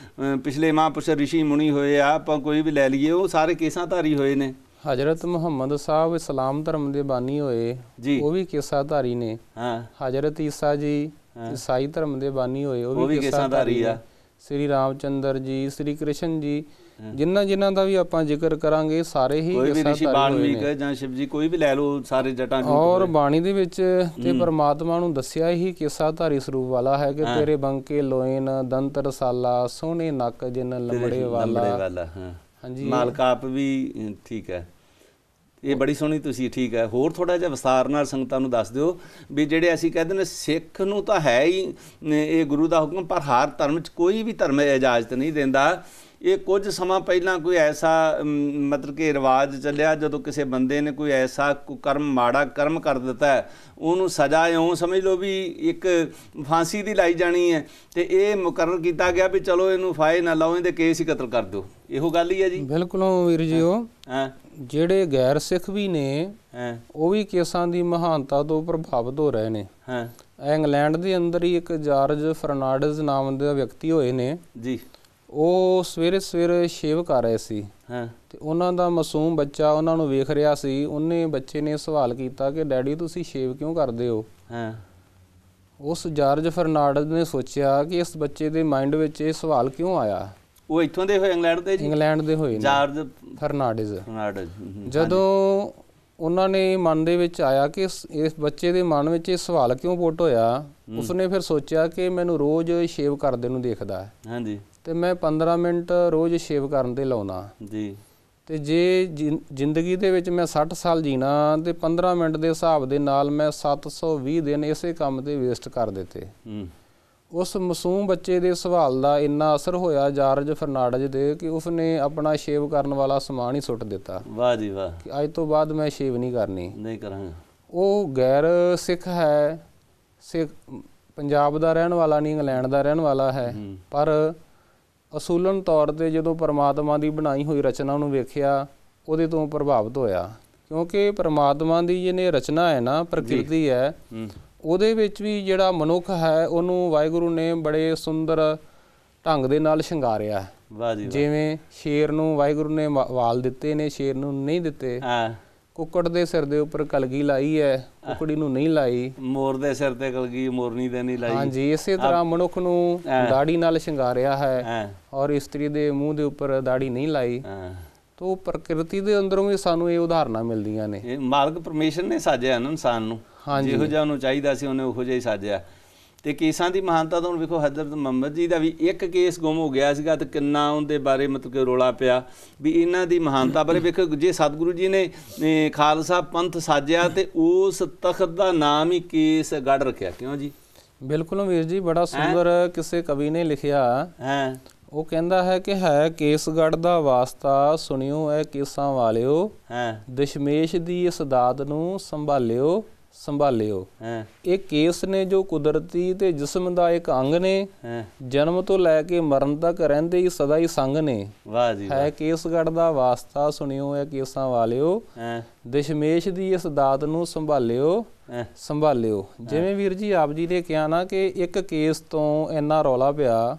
ਪਿਛਲੇ ਮਹਾਂਪੁਰਸ਼ ਰਿਸ਼ੀ ਮੁਨੀ ਹੋਏ ਆ, ਆਪਾਂ ਕੋਈ ਵੀ ਲੈ ਲਈਏ, ਉਹ ਸਾਰੇ ਕੇਸਾਂ ਧਾਰੀ ਹੋਏ ਨੇ। ਹਜ਼ਰਤ ਮੁਹੰਮਦ ਸਾਹਿਬ ਇਸਲਾਮ ਧਰਮ ਦੇ ਬਾਨੀ ਹੋਏ ਜੀ, ਉਹ ਵੀ ਕੇਸਾਧਾਰੀ ਨੇ। ਹਜ਼ਰਤ ਈਸਾ ਜੀ ਈਸਾਈ ਧਰਮ ਦੇ ਬਾਨੀ ਹੋਏ ਉਹ ਵੀ ਕੇਸਾਧਾਰੀ ਆ। ਸ੍ਰੀ ਰਾਮਚੰਦਰ ਜੀ, ਸ੍ਰੀ ਕ੍ਰਿਸ਼ਨ ਜੀ, ਜਿਨ੍ਹਾਂ ਦਾ ਵੀ ਆਪਾਂ ਜ਼ਿਕਰ ਕਰਾਂਗੇ ਸਾਰੇ ਹੀ ਕੋਈ ਵੀ ਰਿਸ਼ੀ ਵਾਲਮੀਕ ਜਾਂ ਸ਼ਿਵ ਜੀ ਕੋਈ ਵੀ ਲੈ ਲਓ, ਸਾਰੇ ਜਟਾਂ ਔਰ ਬਾਣੀ ਦੇ ਵਿੱਚ ਤੇ ਪਰਮਾਤਮਾ ਨੂੰ ਦੱਸਿਆ ਹੀ ਕੇਸਾਧਾਰੀ ਸਰੂਪ ਵਾਲਾ ਹੈ ਕਿ ਤੇਰੇ ਬੰਕੇ ਲੋਇਨ ਦੰਤ ਰਸਾਲਾ ਸੋਹਣੇ ਨੱਕ ਜਿਨ ਲੰਬੜੇ ਵਾਲਾ। ਹਾਂਜੀ, ਮਾਲਕਾਪ ਵੀ ਠੀਕ ਹੈ। ਇਹ ਬੜੀ ਸੋਹਣੀ ਤੁਸੀਂ ਠੀਕ ਹੈ। ਹੋਰ ਥੋੜਾ ਜਿਹਾ ਵਿਸਥਾਰ ਨਾਲ ਸੰਗਤਾਂ ਨੂੰ ਦੱਸ ਦਿਓ ਵੀ ਜਿਹੜੇ ਅਸੀਂ ਕਹਿੰਦੇ ਨੇ ਸਿੱਖ ਨੂੰ ਤਾਂ ਹੈ ਹੀ ਇਹ ਗੁਰੂ ਦਾ ਹੁਕਮ, ਪਰ ਹਰ ਧਰਮ 'ਚ ਕੋਈ ਵੀ ਧਰਮ ਇਜਾਜ਼ਤ ਨਹੀਂ ਦਿੰਦਾ। ਇਹ ਕੁਝ ਸਮਾਂ ਪਹਿਲਾਂ ਕੋਈ ਐਸਾ ਮਤਲਬ ਕਿ ਰਿਵਾਜ ਚੱਲਿਆ, ਜਦੋਂ ਕਿਸੇ ਬੰਦੇ ਨੇ ਕੋਈ ਐਸਾ ਕਰਮ ਮਾੜਾ ਕਰਮ ਕਰ ਦਿੱਤਾ, ਉਹਨੂੰ ਸਜ਼ਾ ਇਉਂ ਸਮਝ ਲਓ ਵੀ ਇੱਕ ਫਾਂਸੀ ਦੀ ਲਾਈ ਜਾਣੀ ਹੈ, ਅਤੇ ਇਹ ਮੁਕਰਰ ਕੀਤਾ ਗਿਆ ਵੀ ਚਲੋ ਇਹਨੂੰ ਫਾਹੇ ਨਾ ਲਾਓ, ਇਹਦੇ ਕੇਸ ਹੀ ਕਤਲ ਕਰ ਦਿਓ। ਇਹੋ ਗੱਲ ਹੀ ਹੈ ਜੀ। ਬਿਲਕੁਲ ਵੀਰ ਜੀ। ਉਹ ਜਿਹੜੇ ਗੈਰ ਸਿੱਖ ਵੀ ਨੇ ਉਹ ਵੀ ਕੇਸਾਂ ਦੀ ਮਹਾਨਤਾ ਤੋਂ ਪ੍ਰਭਾਵਿਤ ਹੋ ਰਹੇ ਨੇ। ਇੰਗਲੈਂਡ ਦੇ ਅੰਦਰ ਹੀ ਇੱਕ ਜਾਰਜ ਫਰਨਾਂਡਜ਼ ਨਾਮ ਦੇ ਵਿਅਕਤੀ ਹੋਏ ਨੇ ਜੀ। ਉਹ ਸਵੇਰੇ ਸਵੇਰੇ ਸ਼ੇਵ ਕਰ ਰਹੇ ਸੀ ਤੇ ਉਹਨਾਂ ਦਾ ਮਾਸੂਮ ਬੱਚਾ ਉਹਨਾਂ ਨੂੰ ਵੇਖ ਰਿਹਾ ਸੀ। ਉਹਨੇ ਬੱਚੇ ਨੇ ਸਵਾਲ ਕੀਤਾ ਕਿ ਡੈਡੀ ਤੁਸੀਂ ਸ਼ੇਵ ਕਿਉਂ ਕਰਦੇ ਹੋ? ਉਸ ਜਾਰਜ ਫਰਨਾਂਡਜ਼ ਨੇ ਸੋਚਿਆ ਕਿ ਇਸ ਬੱਚੇ ਦੇ ਮਾਈਂਡ ਵਿੱਚ ਇਹ ਸਵਾਲ ਕਿਉਂ ਆਇਆ। ਉਹ ਇੱਥੋਂ ਦੇ ਹੋਏ, ਇੰਗਲੈਂਡ ਦੇ ਜੀ? ਇੰਗਲੈਂਡ ਦੇ ਹੋਏ ਜਾਰਜ ਫਰਨਾਂਡਜ਼। ਜਦੋਂ ਉਹਨਾਂ ਨੇ ਮਨ ਦੇ ਵਿੱਚ ਆਇਆ ਕਿ ਇਸ ਬੱਚੇ ਦੇ ਮਨ ਵਿੱਚ ਇਹ ਸਵਾਲ ਕਿਉਂ ਪੁੱਟ ਹੋਇਆ, ਉਸਨੇ ਫਿਰ ਸੋਚਿਆ ਕਿ ਮੈਨੂੰ ਰੋਜ਼ ਸ਼ੇਵ ਕਰਦੇ ਨੂੰ ਦੇਖਦਾ ਹੈ ਹਾਂਜੀ, ਤੇ ਮੈਂ 15 ਮਿੰਟ ਰੋਜ਼ ਸ਼ੇਵ ਕਰਨ ਤੇ ਲਾਉਣਾ ਜੀ। ਤੇ ਜੇ ਜ਼ਿੰਦਗੀ ਦੇ ਵਿੱਚ ਮੈਂ 60 ਸਾਲ ਜੀਣਾ ਤੇ 15 ਮਿੰਟ ਦੇ ਹਿਸਾਬ ਦੇ ਨਾਲ ਮੈਂ 720 ਦਿਨ ਇਸੇ ਕੰਮ ਤੇ ਵੇਸਟ ਕਰ ਦਿੱਤੇ। ਉਸ ਮਾਸੂਮ ਬੱਚੇ ਦੇ ਸਵਾਲ ਦਾ ਇੰਨਾ ਅਸਰ ਹੋਇਆ ਜਾਰਜ ਫਰਨਾਂਡਜ਼ ਦੇ ਕਿ ਉਸਨੇ ਆਪਣਾ ਸ਼ੇਵ ਕਰਨ ਵਾਲਾ ਸਮਾਨ ਹੀ ਸੁੱਟ ਦਿੱਤਾ। ਵਾਹ ਜੀ ਵਾਹ, ਕਿ ਅੱਜ ਤੋਂ ਬਾਅਦ ਮੈਂ ਸ਼ੇਵ ਨਹੀਂ ਕਰਨੀ, ਨਹੀਂ ਕਰਾਂਗਾ। ਉਹ ਗੈਰ ਸਿੱਖ ਹੈ, ਸਿੱਖ ਪੰਜਾਬ ਦਾ ਰਹਿਣ ਵਾਲਾ ਨਹੀਂ, ਇੰਗਲੈਂਡ ਦਾ ਰਹਿਣ ਵਾਲਾ ਹੈ, ਪਰ ਅਸੂਲਨ ਤੌਰ 'ਤੇ ਜਦੋਂ ਪਰਮਾਤਮਾ ਦੀ ਬਣਾਈ ਹੋਈ ਰਚਨਾ ਨੂੰ ਵੇਖਿਆ ਉਹਦੇ ਤੋਂ ਪ੍ਰਭਾਵਿਤ ਹੋਇਆ। ਕਿਉਂਕਿ ਪਰਮਾਤਮਾ ਦੀ ਜਿਹਨੇ ਰਚਨਾ ਹੈ ਨਾ, ਪ੍ਰਕਿਰਤੀ ਹੈ, ਉਹਦੇ ਵਿੱਚ ਵੀ ਜਿਹੜਾ ਮਨੁੱਖ ਹੈ ਉਹਨੂੰ ਵਾਹਿਗੁਰੂ ਨੇ ਬੜੇ ਸੁੰਦਰ ਢੰਗ ਦੇ ਨਾਲ ਸ਼ਿੰਗਾਰਿਆ। ਜਿਵੇਂ ਸ਼ੇਰ ਨੂੰ ਵਾਹਿਗੁਰੂ ਨੇ ਵਾਲ ਦਿੱਤੇ ਨੇ, ਸ਼ੇਰ ਨੂੰ ਨਹੀਂ ਦਿੱਤੇ। ਕੁੱਕੜ ਦੇ ਸਿਰ ਦੇ ਉੱਪਰ ਕਲਗੀ ਲਾਈ ਹੈ, ਕੁੱਕੜੀ ਨੂੰ ਨਹੀਂ ਲਾਈ। ਮੋਰ ਦੇ ਸਿਰ ਤੇ ਕਲਗੀ, ਮੋਰਨੀ ਦੇ ਨਹੀਂ ਲਾਈ। ਹਾਂਜੀ, ਇਸੇ ਤਰ੍ਹਾਂ ਮਨੁੱਖ ਨੂੰ ਦਾੜੀ ਨਾਲ ਸ਼ਿੰਗਾਰਿਆ ਹੈ ਔਰ ਇਸਤਰੀ ਦੇ ਮੂੰਹ ਦੇ ਉੱਪਰ ਦਾੜੀ ਨਹੀਂ ਲਾਈ। ਤੋ ਪ੍ਰਕਿਰਤੀ ਦੇ ਅੰਦਰੋਂ ਵੀ ਸਾਨੂੰ ਇਹ ਉਦਾਹਰਨਾਂ ਮਿਲਦੀਆਂ ਨੇ। ਇਹ ਮਾਲਕ ਪਰਮੇਸ਼ਰ ਨੇ ਸਾਜਿਆ ਨਾ ਇਨਸਾਨ ਨੂੰ, ਜਿਹੋ ਜਿਹਾ ਉਹਨੂੰ ਚਾਹੀਦਾ ਸੀ ਉਹਨੇ ਉਹੋ ਜਿਹਾ ਹੀ ਸਾਜਿਆ। ਤੇ ਕੇਸਾਂ ਦੀ ਮਹਾਨਤਾ ਤੋਂ ਵੇਖੋ, ਹਜ਼ਰਤ ਮੁਹੰਮਦ ਜੀ ਦਾ ਵੀ ਇੱਕ ਕੇਸ ਗੁੰਮ ਹੋ ਗਿਆ ਸੀਗਾ ਤੇ ਕਿੰਨਾ ਉਹਦੇ ਬਾਰੇ ਮਤਲਬ ਕਿ ਰੌਲਾ ਪਿਆ ਵੀ ਇਹਨਾਂ ਦੀ ਮਹਾਨਤਾ ਬਾਰੇ। ਵੇਖੋ, ਜੇ ਸਤਿਗੁਰੂ ਜੀ ਨੇ ਖਾਲਸਾ ਪੰਥ ਸਾਜਿਆ ਤੇ ਉਸ ਤਖਤ ਦਾ ਨਾਮ ਹੀ ਕੇਸਗੜ੍ਹ ਰੱਖਿਆ। ਕਿਉਂ ਜੀ? ਬਿਲਕੁਲ ਵੀਰ ਜੀ, ਬੜਾ ਸੁੰਦਰ ਕਿਸੇ ਕਵੀ ਨੇ ਲਿਖਿਆ। ਉਹ ਕਹਿੰਦਾ ਹੈ ਕਿ ਹੈ ਕੇਸਗੜ੍ਹ ਦਾ ਵਾਸਤਾ ਸੁਣਿਓ ਐ ਕੇਸਾਂ ਵਾਲਿਓ, ਦਸ਼ਮੇਸ਼ ਦੀ ਇਸ ਦਾਤ ਨੂੰ ਸੰਭਾਲਿਓ ਸੰਭਾਲਿਓ। ਇਹ ਕੇਸ ਨੇ ਜੋ ਕੁਦਰਤੀ ਤੇ ਜਿਸਮ ਦਾ ਇੱਕ ਅੰਗ ਨੇ, ਜਨਮ ਤੋਂ ਲੈ ਕੇ ਮਰਨ ਤੱਕ ਰਹਿੰਦੇ ਹੀ ਸਦਾ ਹੀ ਸੰਗ ਨੇ। ਵਾਹ ਜੀ, ਹੈ ਕੇਸਗੜ੍ਹ ਦਾ ਵਾਸਤਾ ਸੁਣਿਓ ਐ ਕੇਸਾਂ ਵਾਲਿਓ, ਦਸ਼ਮੇਸ਼ ਦੀ ਇਸ ਦਾਤ ਨੂੰ ਸੰਭਾਲਿਓ ਸੰਭਾਲਿਓ। ਜਿਵੇਂ ਵੀਰ ਜੀ ਆਪ ਜੀ ਨੇ ਕਿਹਾ ਨਾ ਕਿ ਇੱਕ ਕੇਸ ਤੋਂ ਇੰਨਾ ਰੌਲਾ ਪਿਆ।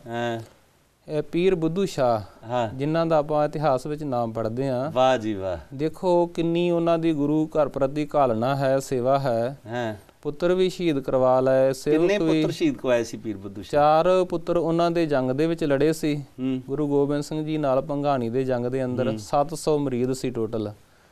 ਇਹ ਪੀਰ ਬੁੱਧੂ ਸ਼ਾਹ ਜਿਨ੍ਹਾਂ ਦਾ ਆਪਾਂ ਇਤਿਹਾਸ ਵਿੱਚ ਨਾਮ ਪੜ੍ਹਦੇ ਹਾਂ, ਵਾਹ ਜੀ ਵਾਹ, ਦੇਖੋ ਕਿੰਨੀ ਉਹਨਾਂ ਦੀ ਗੁਰੂ ਘਰ ਪ੍ਰਤੀ ਘਾਲਣਾ ਹੈ, ਸੇਵਾ ਹੈ। ਪੁੱਤਰ ਵੀ ਸ਼ਹੀਦ ਕਰਵਾ ਲਏ, ਸੇਵਕ ਵੀ ਸ਼ਹੀਦ ਕਰਵਾਏ ਸੀ ਪੀਰ ਬੁੱਧੂ ਸ਼ਾਹ। 4 ਪੁੱਤਰ ਉਹਨਾਂ ਦੇ ਜੰਗ ਦੇ ਵਿੱਚ ਲੜੇ ਸੀ ਗੁਰੂ ਗੋਬਿੰਦ ਸਿੰਘ ਜੀ ਨਾਲ ਭੰਗਾਣੀ ਦੇ ਜੰਗ ਦੇ ਅੰਦਰ। 700 ਮਰੀਦ ਸੀ ਟੋਟਲ।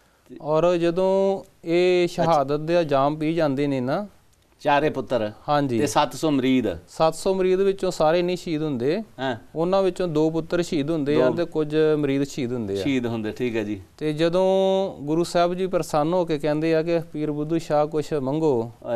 ਔਰ ਜਦੋਂ ਇਹ ਸ਼ਹਾਦਤ ਦੇ ਜਾਮ ਪੀ ਜਾਂਦੇ ਨੇ ਨਾ, 4 ਪੁੱਤਰ ਹਾਂਜੀ ਤੇ 700 ਮਰੀਦ, 700 ਮਰੀਦ ਵਿੱਚੋਂ ਸਾਰੇ ਨਹੀਂ ਸ਼ਹੀਦ ਹੁੰਦੇ, ਉਹਨਾਂ ਵਿੱਚੋਂ 2 ਪੁੱਤਰ ਸ਼ਹੀਦ ਹੁੰਦੇ ਆ ਤੇ ਕੁਝ ਮਰੀਦ ਸ਼ਹੀਦ ਹੁੰਦੇ। ਠੀਕ ਹੈ ਜੀ। ਤੇ ਜਦੋਂ ਗੁਰੂ ਸਾਹਿਬ ਜੀ ਪ੍ਰਸੰਨ ਹੋ ਕੇ ਕਹਿੰਦੇ ਆ ਕਿ ਪੀਰ ਬੁੱਧੂ ਸ਼ਾਹ ਕੁਛ ਮੰਗੋ,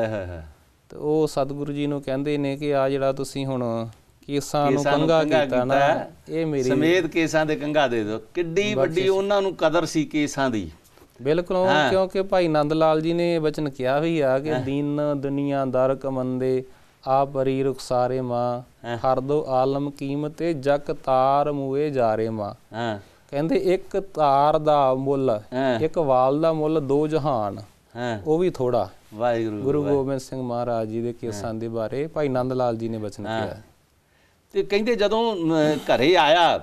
ਤੇ ਉਹ ਸਤਿਗੁਰੂ ਜੀ ਨੂੰ ਕਹਿੰਦੇ ਨੇ ਕਿ ਆ ਜਿਹੜਾ ਤੁਸੀਂ ਹੁਣ ਕੇਸਾਂ ਨੂੰ ਕੰਘਾ ਕੀਤਾ ਨਾ, ਇਹ ਮੇਰੀ ਸਮੇਤ ਕੇਸਾਂ ਦੇ ਕੰਘਾ ਦੇ ਦਿਓ। ਕਿੱਡੀ ਵੱਡੀ ਉਹਨਾਂ ਨੂੰ ਕਦਰ ਸੀ ਕੇਸਾਂ ਦੀ। ਬਿਲਕੁਲ, ਕਿਉਂਕਿ ਭਾਈ ਨੰਦ ਲਾਲ ਜੀ ਨੇ ਵਚਨ ਕਿਹਾ ਵੀ ਆ ਕਿ ਦੀਨ ਦੁਨੀਆ ਦਰ ਕਮੰਦੇ ਆਪਰੀ ਰੁਖਸਾਰੇ ਮਾਂ, ਹਰ ਦੋ ਆਲਮ ਕੀਮਤੇ ਜਗ ਤਾਰ ਮੂਏ ਜਾਰੇ ਮਾਂ। ਕਹਿੰਦੇ ਇੱਕ ਤਾਰ ਦਾ ਮੁੱਲ, ਇੱਕ ਵਾਲ ਦਾ ਮੁੱਲ 2 ਜਹਾਨ, ਉਹ ਵੀ ਥੋੜਾ। ਵਾਹਿਗੁਰੂ ਗੁਰੂ ਗੋਬਿੰਦ ਸਿੰਘ ਮਹਾਰਾਜ ਜੀ ਦੇ ਕੇਸਾਂ ਦੇ ਬਾਰੇ ਭਾਈ ਨੰਦ ਲਾਲ ਜੀ ਨੇ ਵਚਨ ਕਿਹਾ। ਤੇ ਕਹਿੰਦੇ ਜਦੋਂ ਘਰੇ ਆਇਆ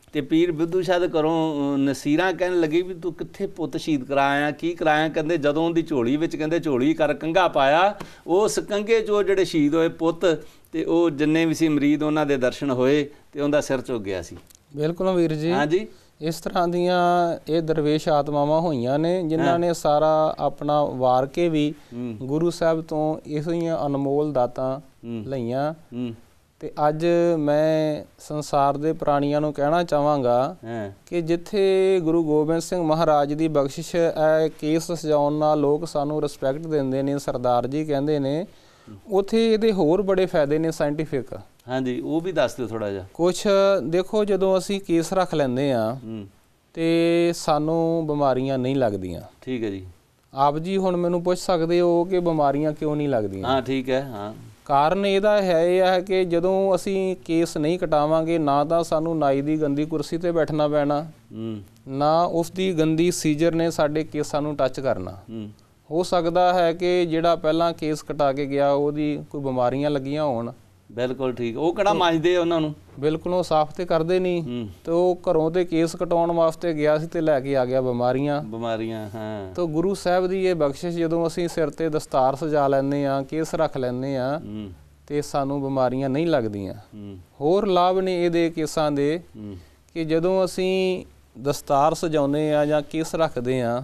ਤੇ ਪੀਰ ਬਿੱਧੂ ਸ਼ਾਹ ਦੇ ਘਰੋਂ ਨਸੀਰਾਂ ਕਹਿਣ ਲੱਗੀ ਵੀ ਤੂੰ ਕਿੱਥੇ ਪੁੱਤ ਸ਼ਹੀਦ ਕਰਾਇਆ, ਕੀ ਕਰਾਇਆ? ਕਹਿੰਦੇ ਜਦੋਂ ਉਹਦੀ ਝੋਲੀ ਵਿੱਚ ਕਹਿੰਦੇ ਝੋਲੀ ਕਰ ਕੰਘਾ ਪਾਇਆ, ਉਸ ਕੰਘੇ 'ਚੋਂ ਜਿਹੜੇ ਸ਼ਹੀਦ ਹੋਏ ਪੁੱਤ ਤੇ ਉਹ ਜਿੰਨੇ ਵੀ ਸੀ ਮਰੀਦ ਉਹਨਾਂ ਦੇ ਦਰਸ਼ਨ ਹੋਏ ਤੇ ਉਹਦਾ ਸਿਰ ਝੁਕ ਗਿਆ ਸੀ। ਬਿਲਕੁਲ ਵੀਰ ਜੀ। ਹਾਂਜੀ, ਇਸ ਤਰ੍ਹਾਂ ਦੀਆਂ ਇਹ ਦਰਵੇਸ਼ ਆਤਮਾਵਾਂ ਹੋਈਆਂ ਨੇ ਜਿਨ੍ਹਾਂ ਨੇ ਸਾਰਾ ਆਪਣਾ ਵਾਰ ਕੇ ਵੀ ਗੁਰੂ ਸਾਹਿਬ ਤੋਂ ਇਹੋ ਜਿਹੀਆਂ ਅਨਮੋਲ ਦਾਤਾਂ ਲਈਆਂ। ਤੇ ਅੱਜ ਮੈਂ ਸੰਸਾਰ ਦੇ ਪ੍ਰਾਣੀਆਂ ਨੂੰ ਕਹਿਣਾ ਚਾਹਾਂਗਾ ਕਿ ਜਿੱਥੇ ਗੁਰੂ ਗੋਬਿੰਦ ਸਿੰਘ ਮਹਾਰਾਜ ਦੀ ਬਖਸ਼ਿਸ਼ ਹੈ, ਕੇਸ ਸਜਾਉਣ ਨਾਲ ਲੋਕ ਸਾਨੂੰ ਰਿਸਪੈਕਟ ਦਿੰਦੇ ਨੇ, ਸਰਦਾਰ ਜੀ ਕਹਿੰਦੇ ਨੇ, ਉੱਥੇ ਇਹਦੇ ਹੋਰ ਬੜੇ ਫਾਇਦੇ ਨੇ ਸਾਇੰਟੀਫਿਕ। ਹਾਂਜੀ, ਉਹ ਵੀ ਦੱਸ ਦਿਓ ਥੋੜਾ ਜਿਹਾ। ਕੁਛ ਦੇਖੋ, ਜਦੋਂ ਅਸੀਂ ਕੇਸ ਰੱਖ ਲੈਂਦੇ ਆ ਤੇ ਸਾਨੂੰ ਬਿਮਾਰੀਆਂ ਨਹੀਂ ਲੱਗਦੀਆਂ। ਠੀਕ ਹੈ ਜੀ। ਆਪ ਜੀ ਹੁਣ ਮੈਨੂੰ ਪੁੱਛ ਸਕਦੇ ਹੋ ਕਿ ਬਿਮਾਰੀਆਂ ਕਿਉਂ ਨਹੀਂ ਲੱਗਦੀਆਂ? ਹਾਂ, ਠੀਕ ਹੈ। ਹਾਂ, ਕਾਰਨ ਇਹਦਾ ਇਹ ਹੈ ਕਿ ਜਦੋਂ ਅਸੀਂ ਕੇਸ ਨਹੀਂ ਕਟਾਵਾਂਗੇ, ਨਾ ਤਾਂ ਸਾਨੂੰ ਨਾਈ ਦੀ ਗੰਦੀ ਕੁਰਸੀ ਤੇ ਬੈਠਣਾ ਪੈਣਾ, ਨਾ ਉਸ ਦੀ ਗੰਦੀ ਸੀਜਰ ਨੇ ਸਾਡੇ ਕੇਸਾਂ ਨੂੰ ਟੱਚ ਕਰਨਾ। ਹੋ ਸਕਦਾ ਹੈ ਕਿ ਜਿਹੜਾ ਪਹਿਲਾਂ ਕੇਸ ਕਟਾ ਕੇ ਗਿਆ ਉਹਦੀ ਕੋਈ ਬਿਮਾਰੀਆਂ ਲੱਗੀਆਂ ਹੋਣ। ਬਿਲਕੁਲ ਠੀਕ। ਉਹ ਕਿਹੜਾ ਮਾਂਜਦੇ ਆ ਉਹਨਾਂ ਨੂੰ? ਬਿਲਕੁਲ, ਉਹ ਸਾਫ਼ ਤੇ ਕਰਦੇ ਨਹੀਂ। ਤੇ ਉਹ ਘਰੋਂ ਤੇ ਕੇਸ ਕਟਾਉਣ ਵਾਸਤੇ ਗਿਆ ਸੀ ਤੇ ਲੈ ਕੇ ਆ ਗਿਆ ਬਿਮਾਰੀਆਂ। ਹਾਂ। ਤਾਂ ਗੁਰੂ ਸਾਹਿਬ ਦੀ ਇਹ ਬਖਸ਼ਿਸ਼, ਜਦੋਂ ਅਸੀਂ ਸਿਰ ਤੇ ਦਸਤਾਰ ਸਜਾ ਲੈਂਦੇ ਆ, ਕੇਸ ਰੱਖ ਲੈਂਦੇ ਆ, ਤੇ ਸਾਨੂੰ ਬਿਮਾਰੀਆਂ ਨਹੀਂ ਲੱਗਦੀਆਂ। ਹੋਰ ਲਾਭ ਨੇ ਇਹਦੇ ਕੇਸਾਂ ਦੇ ਕਿ ਜਦੋਂ ਅਸੀਂ ਦਸਤਾਰ ਸਜਾਉਂਦੇ ਆ ਜਾਂ ਕੇਸ ਰੱਖਦੇ ਆ,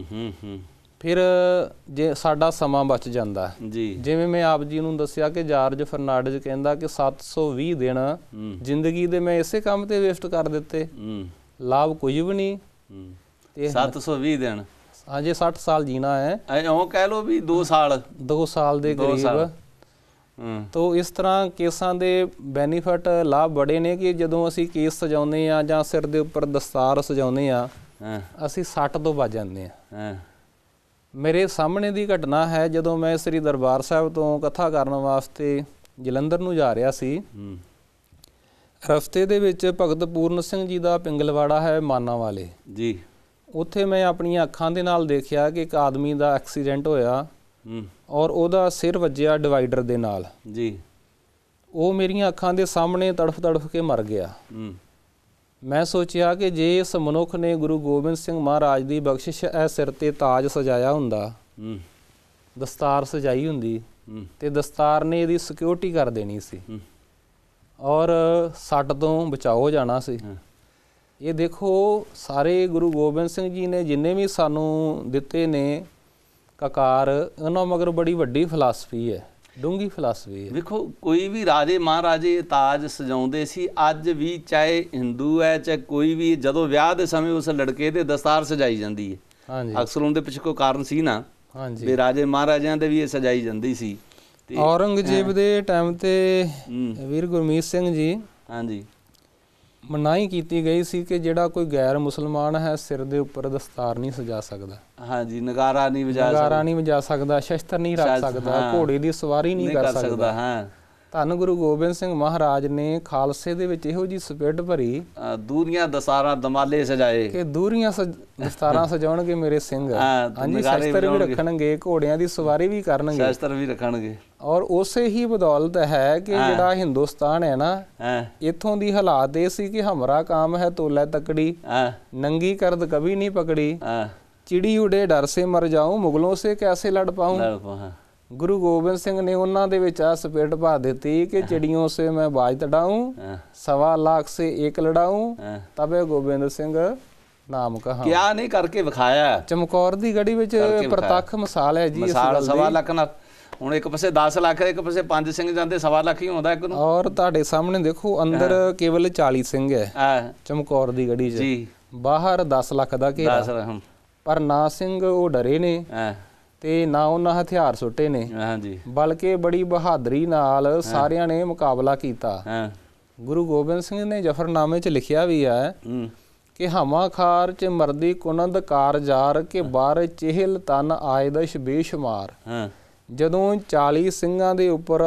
ਫਿਰ ਜੇ ਸਾਡਾ ਸਮਾਂ ਬਚ ਜਾਂਦਾ ਜੀ। ਜਿਵੇਂ ਮੈਂ ਆਪ ਜੀ ਨੂੰ ਦੱਸਿਆ ਕਿ ਜਾਰਜ ਫਰਨਾਂਡਜ਼ ਕਹਿੰਦਾ ਕਿ 720 ਦਿਨ ਜ਼ਿੰਦਗੀ ਦੇ ਮੈਂ ਇਸੇ ਕੰਮ ਤੇ ਵੇਸਟ ਕਰ ਦਿੱਤੇ, ਲਾਭ ਕੁਝ ਵੀ ਨਹੀਂ। 720 ਦਿਨ? ਹਾਂ, ਜੇ 60 ਸਾਲ ਜੀਣਾ ਹੈ, ਉਹ ਕਹਿ ਲਓ ਵੀ 2 ਸਾਲ ਦੇ ਕਰੀਬ। ਤੋ ਇਸ ਤਰ੍ਹਾਂ ਕੇਸਾਂ ਦੇ ਬੈਨੀਫਿਟ, ਲਾਭ ਬੜੇ ਨੇ ਕਿ ਜਦੋਂ ਅਸੀਂ ਕੇਸ ਸਜਾਉਂਦੇ ਆ ਜਾਂ ਸਿਰ ਦੇ ਉੱਪਰ ਦਸਤਾਰ ਸਜਾਉਂਦੇ ਆ, ਅਸੀਂ 60 ਤੋਂ ਬਚ ਜਾਂਦੇ ਆ। ਮੇਰੇ ਸਾਹਮਣੇ ਦੀ ਘਟਨਾ ਹੈ, ਜਦੋਂ ਮੈਂ ਸ੍ਰੀ ਦਰਬਾਰ ਸਾਹਿਬ ਤੋਂ ਕਥਾ ਕਰਨ ਵਾਸਤੇ ਜਲੰਧਰ ਨੂੰ ਜਾ ਰਿਹਾ ਸੀ। ਰਸਤੇ ਦੇ ਵਿੱਚ ਭਗਤ ਪੂਰਨ ਸਿੰਘ ਜੀ ਦਾ ਪਿੰਗਲਵਾੜਾ ਹੈ, ਮਾਨਾ ਵਾਲੇ ਜੀ। ਉੱਥੇ ਮੈਂ ਆਪਣੀਆਂ ਅੱਖਾਂ ਦੇ ਨਾਲ ਦੇਖਿਆ ਕਿ ਇੱਕ ਆਦਮੀ ਦਾ ਐਕਸੀਡੈਂਟ ਹੋਇਆ ਔਰ ਉਹਦਾ ਸਿਰ ਵੱਜਿਆ ਡਿਵਾਈਡਰ ਦੇ ਨਾਲ ਜੀ। ਉਹ ਮੇਰੀਆਂ ਅੱਖਾਂ ਦੇ ਸਾਹਮਣੇ ਤੜਫ ਤੜਫ ਕੇ ਮਰ ਗਿਆ। ਮੈਂ ਸੋਚਿਆ ਕਿ ਜੇ ਇਸ ਮਨੁੱਖ ਨੇ ਗੁਰੂ ਗੋਬਿੰਦ ਸਿੰਘ ਮਹਾਰਾਜ ਦੀ ਬਖਸ਼ਿਸ਼ ਇਹ ਸਿਰ ਤੇ ਤਾਜ ਸਜਾਇਆ ਹੁੰਦਾ, ਦਸਤਾਰ ਸਜਾਈ ਹੁੰਦੀ, ਤੇ ਦਸਤਾਰ ਨੇ ਇਹਦੀ ਸਿਕਿਉਰਿਟੀ ਕਰ ਦੇਣੀ ਸੀ ਔਰ ਸੱਟ ਤੋਂ ਬਚਾਓ ਹੋ ਜਾਣਾ ਸੀ। ਇਹ ਦੇਖੋ, ਸਾਰੇ ਗੁਰੂ ਗੋਬਿੰਦ ਸਿੰਘ ਜੀ ਨੇ ਜਿੰਨੇ ਵੀ ਸਾਨੂੰ ਦਿੱਤੇ ਨੇ ਕਕਾਰ, ਉਹਨਾਂ ਮਗਰ ਬੜੀ ਵੱਡੀ ਫਿਲਾਸਫੀ ਹੈ, ਡੂੰਘੀ ਫਿਲਾਸਫੀ ਹੈ। ਵੇਖੋ, ਕੋਈ ਵੀ ਰਾਜੇ ਮਹਾਰਾਜੇ ਤਾਜ ਸਜਾਉਂਦੇ ਸੀ। ਅੱਜ ਵੀ ਚਾਹੇ ਹਿੰਦੂ ਹੈ ਚਾਹੇ ਕੋਈ ਵੀ, ਜਦੋਂ ਵਿਆਹ ਦੇ ਸਮੇਂ ਉਸ ਲੜਕੇ ਦੇ ਦਸਤਾਰ ਸਜਾਈ ਜਾਂਦੀ ਹੈ। ਹਾਂਜੀ, ਅਕਸਰ ਉਹਦੇ ਪਿੱਛੇ ਕੋਈ ਕਾਰਨ ਸੀ ਨਾ। ਹਾਂਜੀ, ਵੀ ਰਾਜੇ ਮਹਾਰਾਜਿਆਂ ਦੇ ਵੀ ਇਹ ਸਜਾਈ ਜਾਂਦੀ ਸੀ। ਤੇ ਔਰੰਗਜ਼ੇਬ ਦੇ ਟਾਈਮ ਤੇ ਵੀਰ ਗੁਰਮੀਤ ਸਿੰਘ ਜੀ, ਹਾਂਜੀ, ਮਨਾਹੀ ਕੀਤੀ ਗਈ ਸੀ ਕਿ ਜਿਹੜਾ ਕੋਈ ਗੈਰ ਮੁਸਲਮਾਨ ਹੈ ਸਿਰ ਦੇ ਉੱਪਰ ਦਸਤਾਰ ਨਹੀਂ ਸਜਾ ਸਕਦਾ। ਹਾਂਜੀ, ਨਗਾਰਾ ਨਹੀਂ ਵਜਾ ਸਕਦਾ, ਸ਼ਸਤਰ ਨਹੀਂ ਰੱਖ ਸਕਦਾ, ਘੋੜੇ ਦੀ ਸਵਾਰੀ ਨਹੀਂ ਕਰ ਸਕਦਾ। ਹਾਂ, ਧੰਨ ਗੁਰੂ ਗੋਬਿੰਦ ਸਿੰਘ ਮਹਾਰਾਜ ਨੇ ਖਾਲਸੇ ਦੇ ਵਿੱਚ ਇਹੋ ਜਿਹੀ ਸਪਿਰਟ ਭਰੀ, ਦੂਰੀਆਂ ਦਸਤਾਰਾਂ ਦਮਾਲੇ ਸਜਾਏ ਕਿ ਦੂਰੀਆਂ ਦਸਤਾਰਾਂ ਸਜਾਉਣਗੇ ਮੇਰੇ ਸਿੰਘ। ਹਾਂਜੀ, ਸ਼ਸਤਰ ਵੀ ਰੱਖਣਗੇ, ਘੋੜਿਆਂ ਦੀ ਸਵਾਰੀ ਵੀ ਕਰਨਗੇ, ਸ਼ਸਤਰ ਵੀ ਰੱਖਣਗੇ। ਔਰ ਉਸੇ ਹੀ ਬਦੌਲਤ ਹੈ ਕਿ ਜਿਹੜਾ ਹਿੰਦੁਸਤਾਨ ਹੈ ਨਾ, ਇੱਥੋਂ ਦੀ ਹਾਲਾਤ ਇਹ ਸੀ ਕਿ ਹਮਰਾ ਕਾਮ ਹੈ ਤੋਲੇ ਤਕੜੀ, ਨੰਗੀ ਕਰਦ ਕਭੀ ਨਹੀਂ ਪਕੜੀ, ਚਿੜੀ ਉਡੇ ਡਰ ਸੇ ਮਰ ਜਾਊਂ, ਮੁਗਲੋਂ ਸੇ ਕੈਸੇ ਲੜ ਪਾਊਂ। ਗੁਰੂ ਗੋਬਿੰਦ ਸਿੰਘ ਨੇ ਉਹਨਾਂ ਦੇ ਵਿੱਚ ਆ ਸਪਿਰਟ ਪਾ ਦਿੱਤੀ ਕਿ ਚਿੜੀਆਂ ਸੇ ਮੈਂ ਬਾਜ ਤੜਾਊਂ, 1.25 ਲੱਖ ਸੇ ਏਕ ਲੜਾਊਂ, ਤਬੇ ਗੋਬਿੰਦ ਸਿੰਘ ਨਾਮ ਕਹਾ। ਕਿਆ ਨਹੀਂ ਕਰਕੇ ਵਿਖਾਇਆ। ਚਮਕੌਰ ਦੀ ਗੜੀ ਵਿੱਚ ਪ੍ਰਤੱਖ ਮਿਸਾਲ ਹੈ ਜੀ। 1.25 ਲੱਖ ਨਾਲ ਹੁਣ ਇੱਕ ਪਾਸੇ 10 ਲੱਖ, ਇੱਕ ਪਾਸੇ 5 ਸਿੰਘ ਜਾਂਦੇ, 1.25 ਲੱਖ ਹੀ ਹੁੰਦਾ ਇੱਕ ਨੂੰ। ਔਰ ਤੁਹਾਡੇ ਸਾਹਮਣੇ ਦੇਖੋ, ਅੰਦਰ ਕੇਵਲ 40 ਸਿੰਘ ਹੈ ਚਮਕੌਰ ਦੀ ਗੜੀ 'ਚ, ਬਾਹਰ 10 ਲੱਖ ਦਾ ਘੇਰਾ। ਪਰ ਨਾ ਸਿੰਘ ਉਹ ਡਰੇ ਨੇ ਤੇ ਨਾ ਉਹਨਾਂ ਹਥਿਆਰ ਸੁੱਟੇ ਨੇ, ਬਲਕਿ ਬੜੀ ਬਹਾਦਰੀ ਨਾਲ ਸਾਰਿਆਂ ਨੇ ਮੁਕਾਬਲਾ ਕੀਤਾ। ਗੁਰੂ ਗੋਬਿੰਦ ਸਿੰਘ ਨੇ ਜਫਰਨਾਮੇ 'ਚ ਲਿਖਿਆ ਵੀ ਹੈ ਕਿ ਹਮਾ ਖਾਰ 'ਚ ਮਰਦੀ ਕੁਨੰਦ ਕਾਰਜਾਰ ਕੇ ਬਾਰ ਚਹਿਲ ਤਨ ਆਇਦਸ਼ ਬੇਸ਼ੁਮਾਰ। ਜਦੋਂ 40 ਸਿੰਘਾਂ ਦੇ ਉੱਪਰ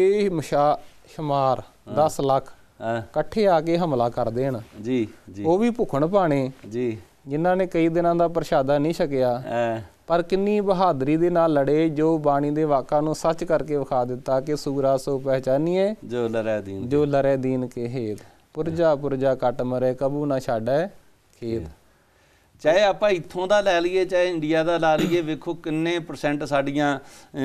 ਬੇਸ਼ੁਮਾਰ 10 ਲੱਖ ਇਕੱਠੇ ਆ ਕੇ ਹਮਲਾ ਕਰ ਦੇਣ, ਉਹ ਵੀ ਭੁੱਖਣ ਭਾਣੇ, ਜਿਨ੍ਹਾਂ ਨੇ ਕਈ ਦਿਨਾਂ ਦਾ ਪ੍ਰਸ਼ਾਦਾ ਨਹੀਂ ਛਕਿਆ, ਪਰ ਕਿੰਨੀ ਬਹਾਦਰੀ ਦੇ ਨਾਲ ਲੜੇ, ਜੋ ਬਾਣੀ ਦੇ ਵਾਕਾਂ ਨੂੰ ਸੱਚ ਕਰਕੇ ਵਿਖਾ ਦਿੱਤਾ ਕਿ ਸੂਰਾ ਸੋ ਪਹਿਚਾਨੀਏ ਜੋ ਲਰੇ ਦੀਨ ਕੇ ਹੇਤ। ਪੁਰਜਾ ਪੁਰਜਾ ਕੱਟ ਮਰੇ ਕਬੂ ਨਾ ਛਾੜੈ ਖੇਤ। ਚਾਹੇ ਆਪਾਂ ਇੱਥੋਂ ਦਾ ਲੈ ਲਈਏ ਚਾਹੇ ਇੰਡੀਆ ਦਾ ਲਾ ਲਈਏ, ਵੇਖੋ ਕਿੰਨੇ % ਸਾਡੀਆਂ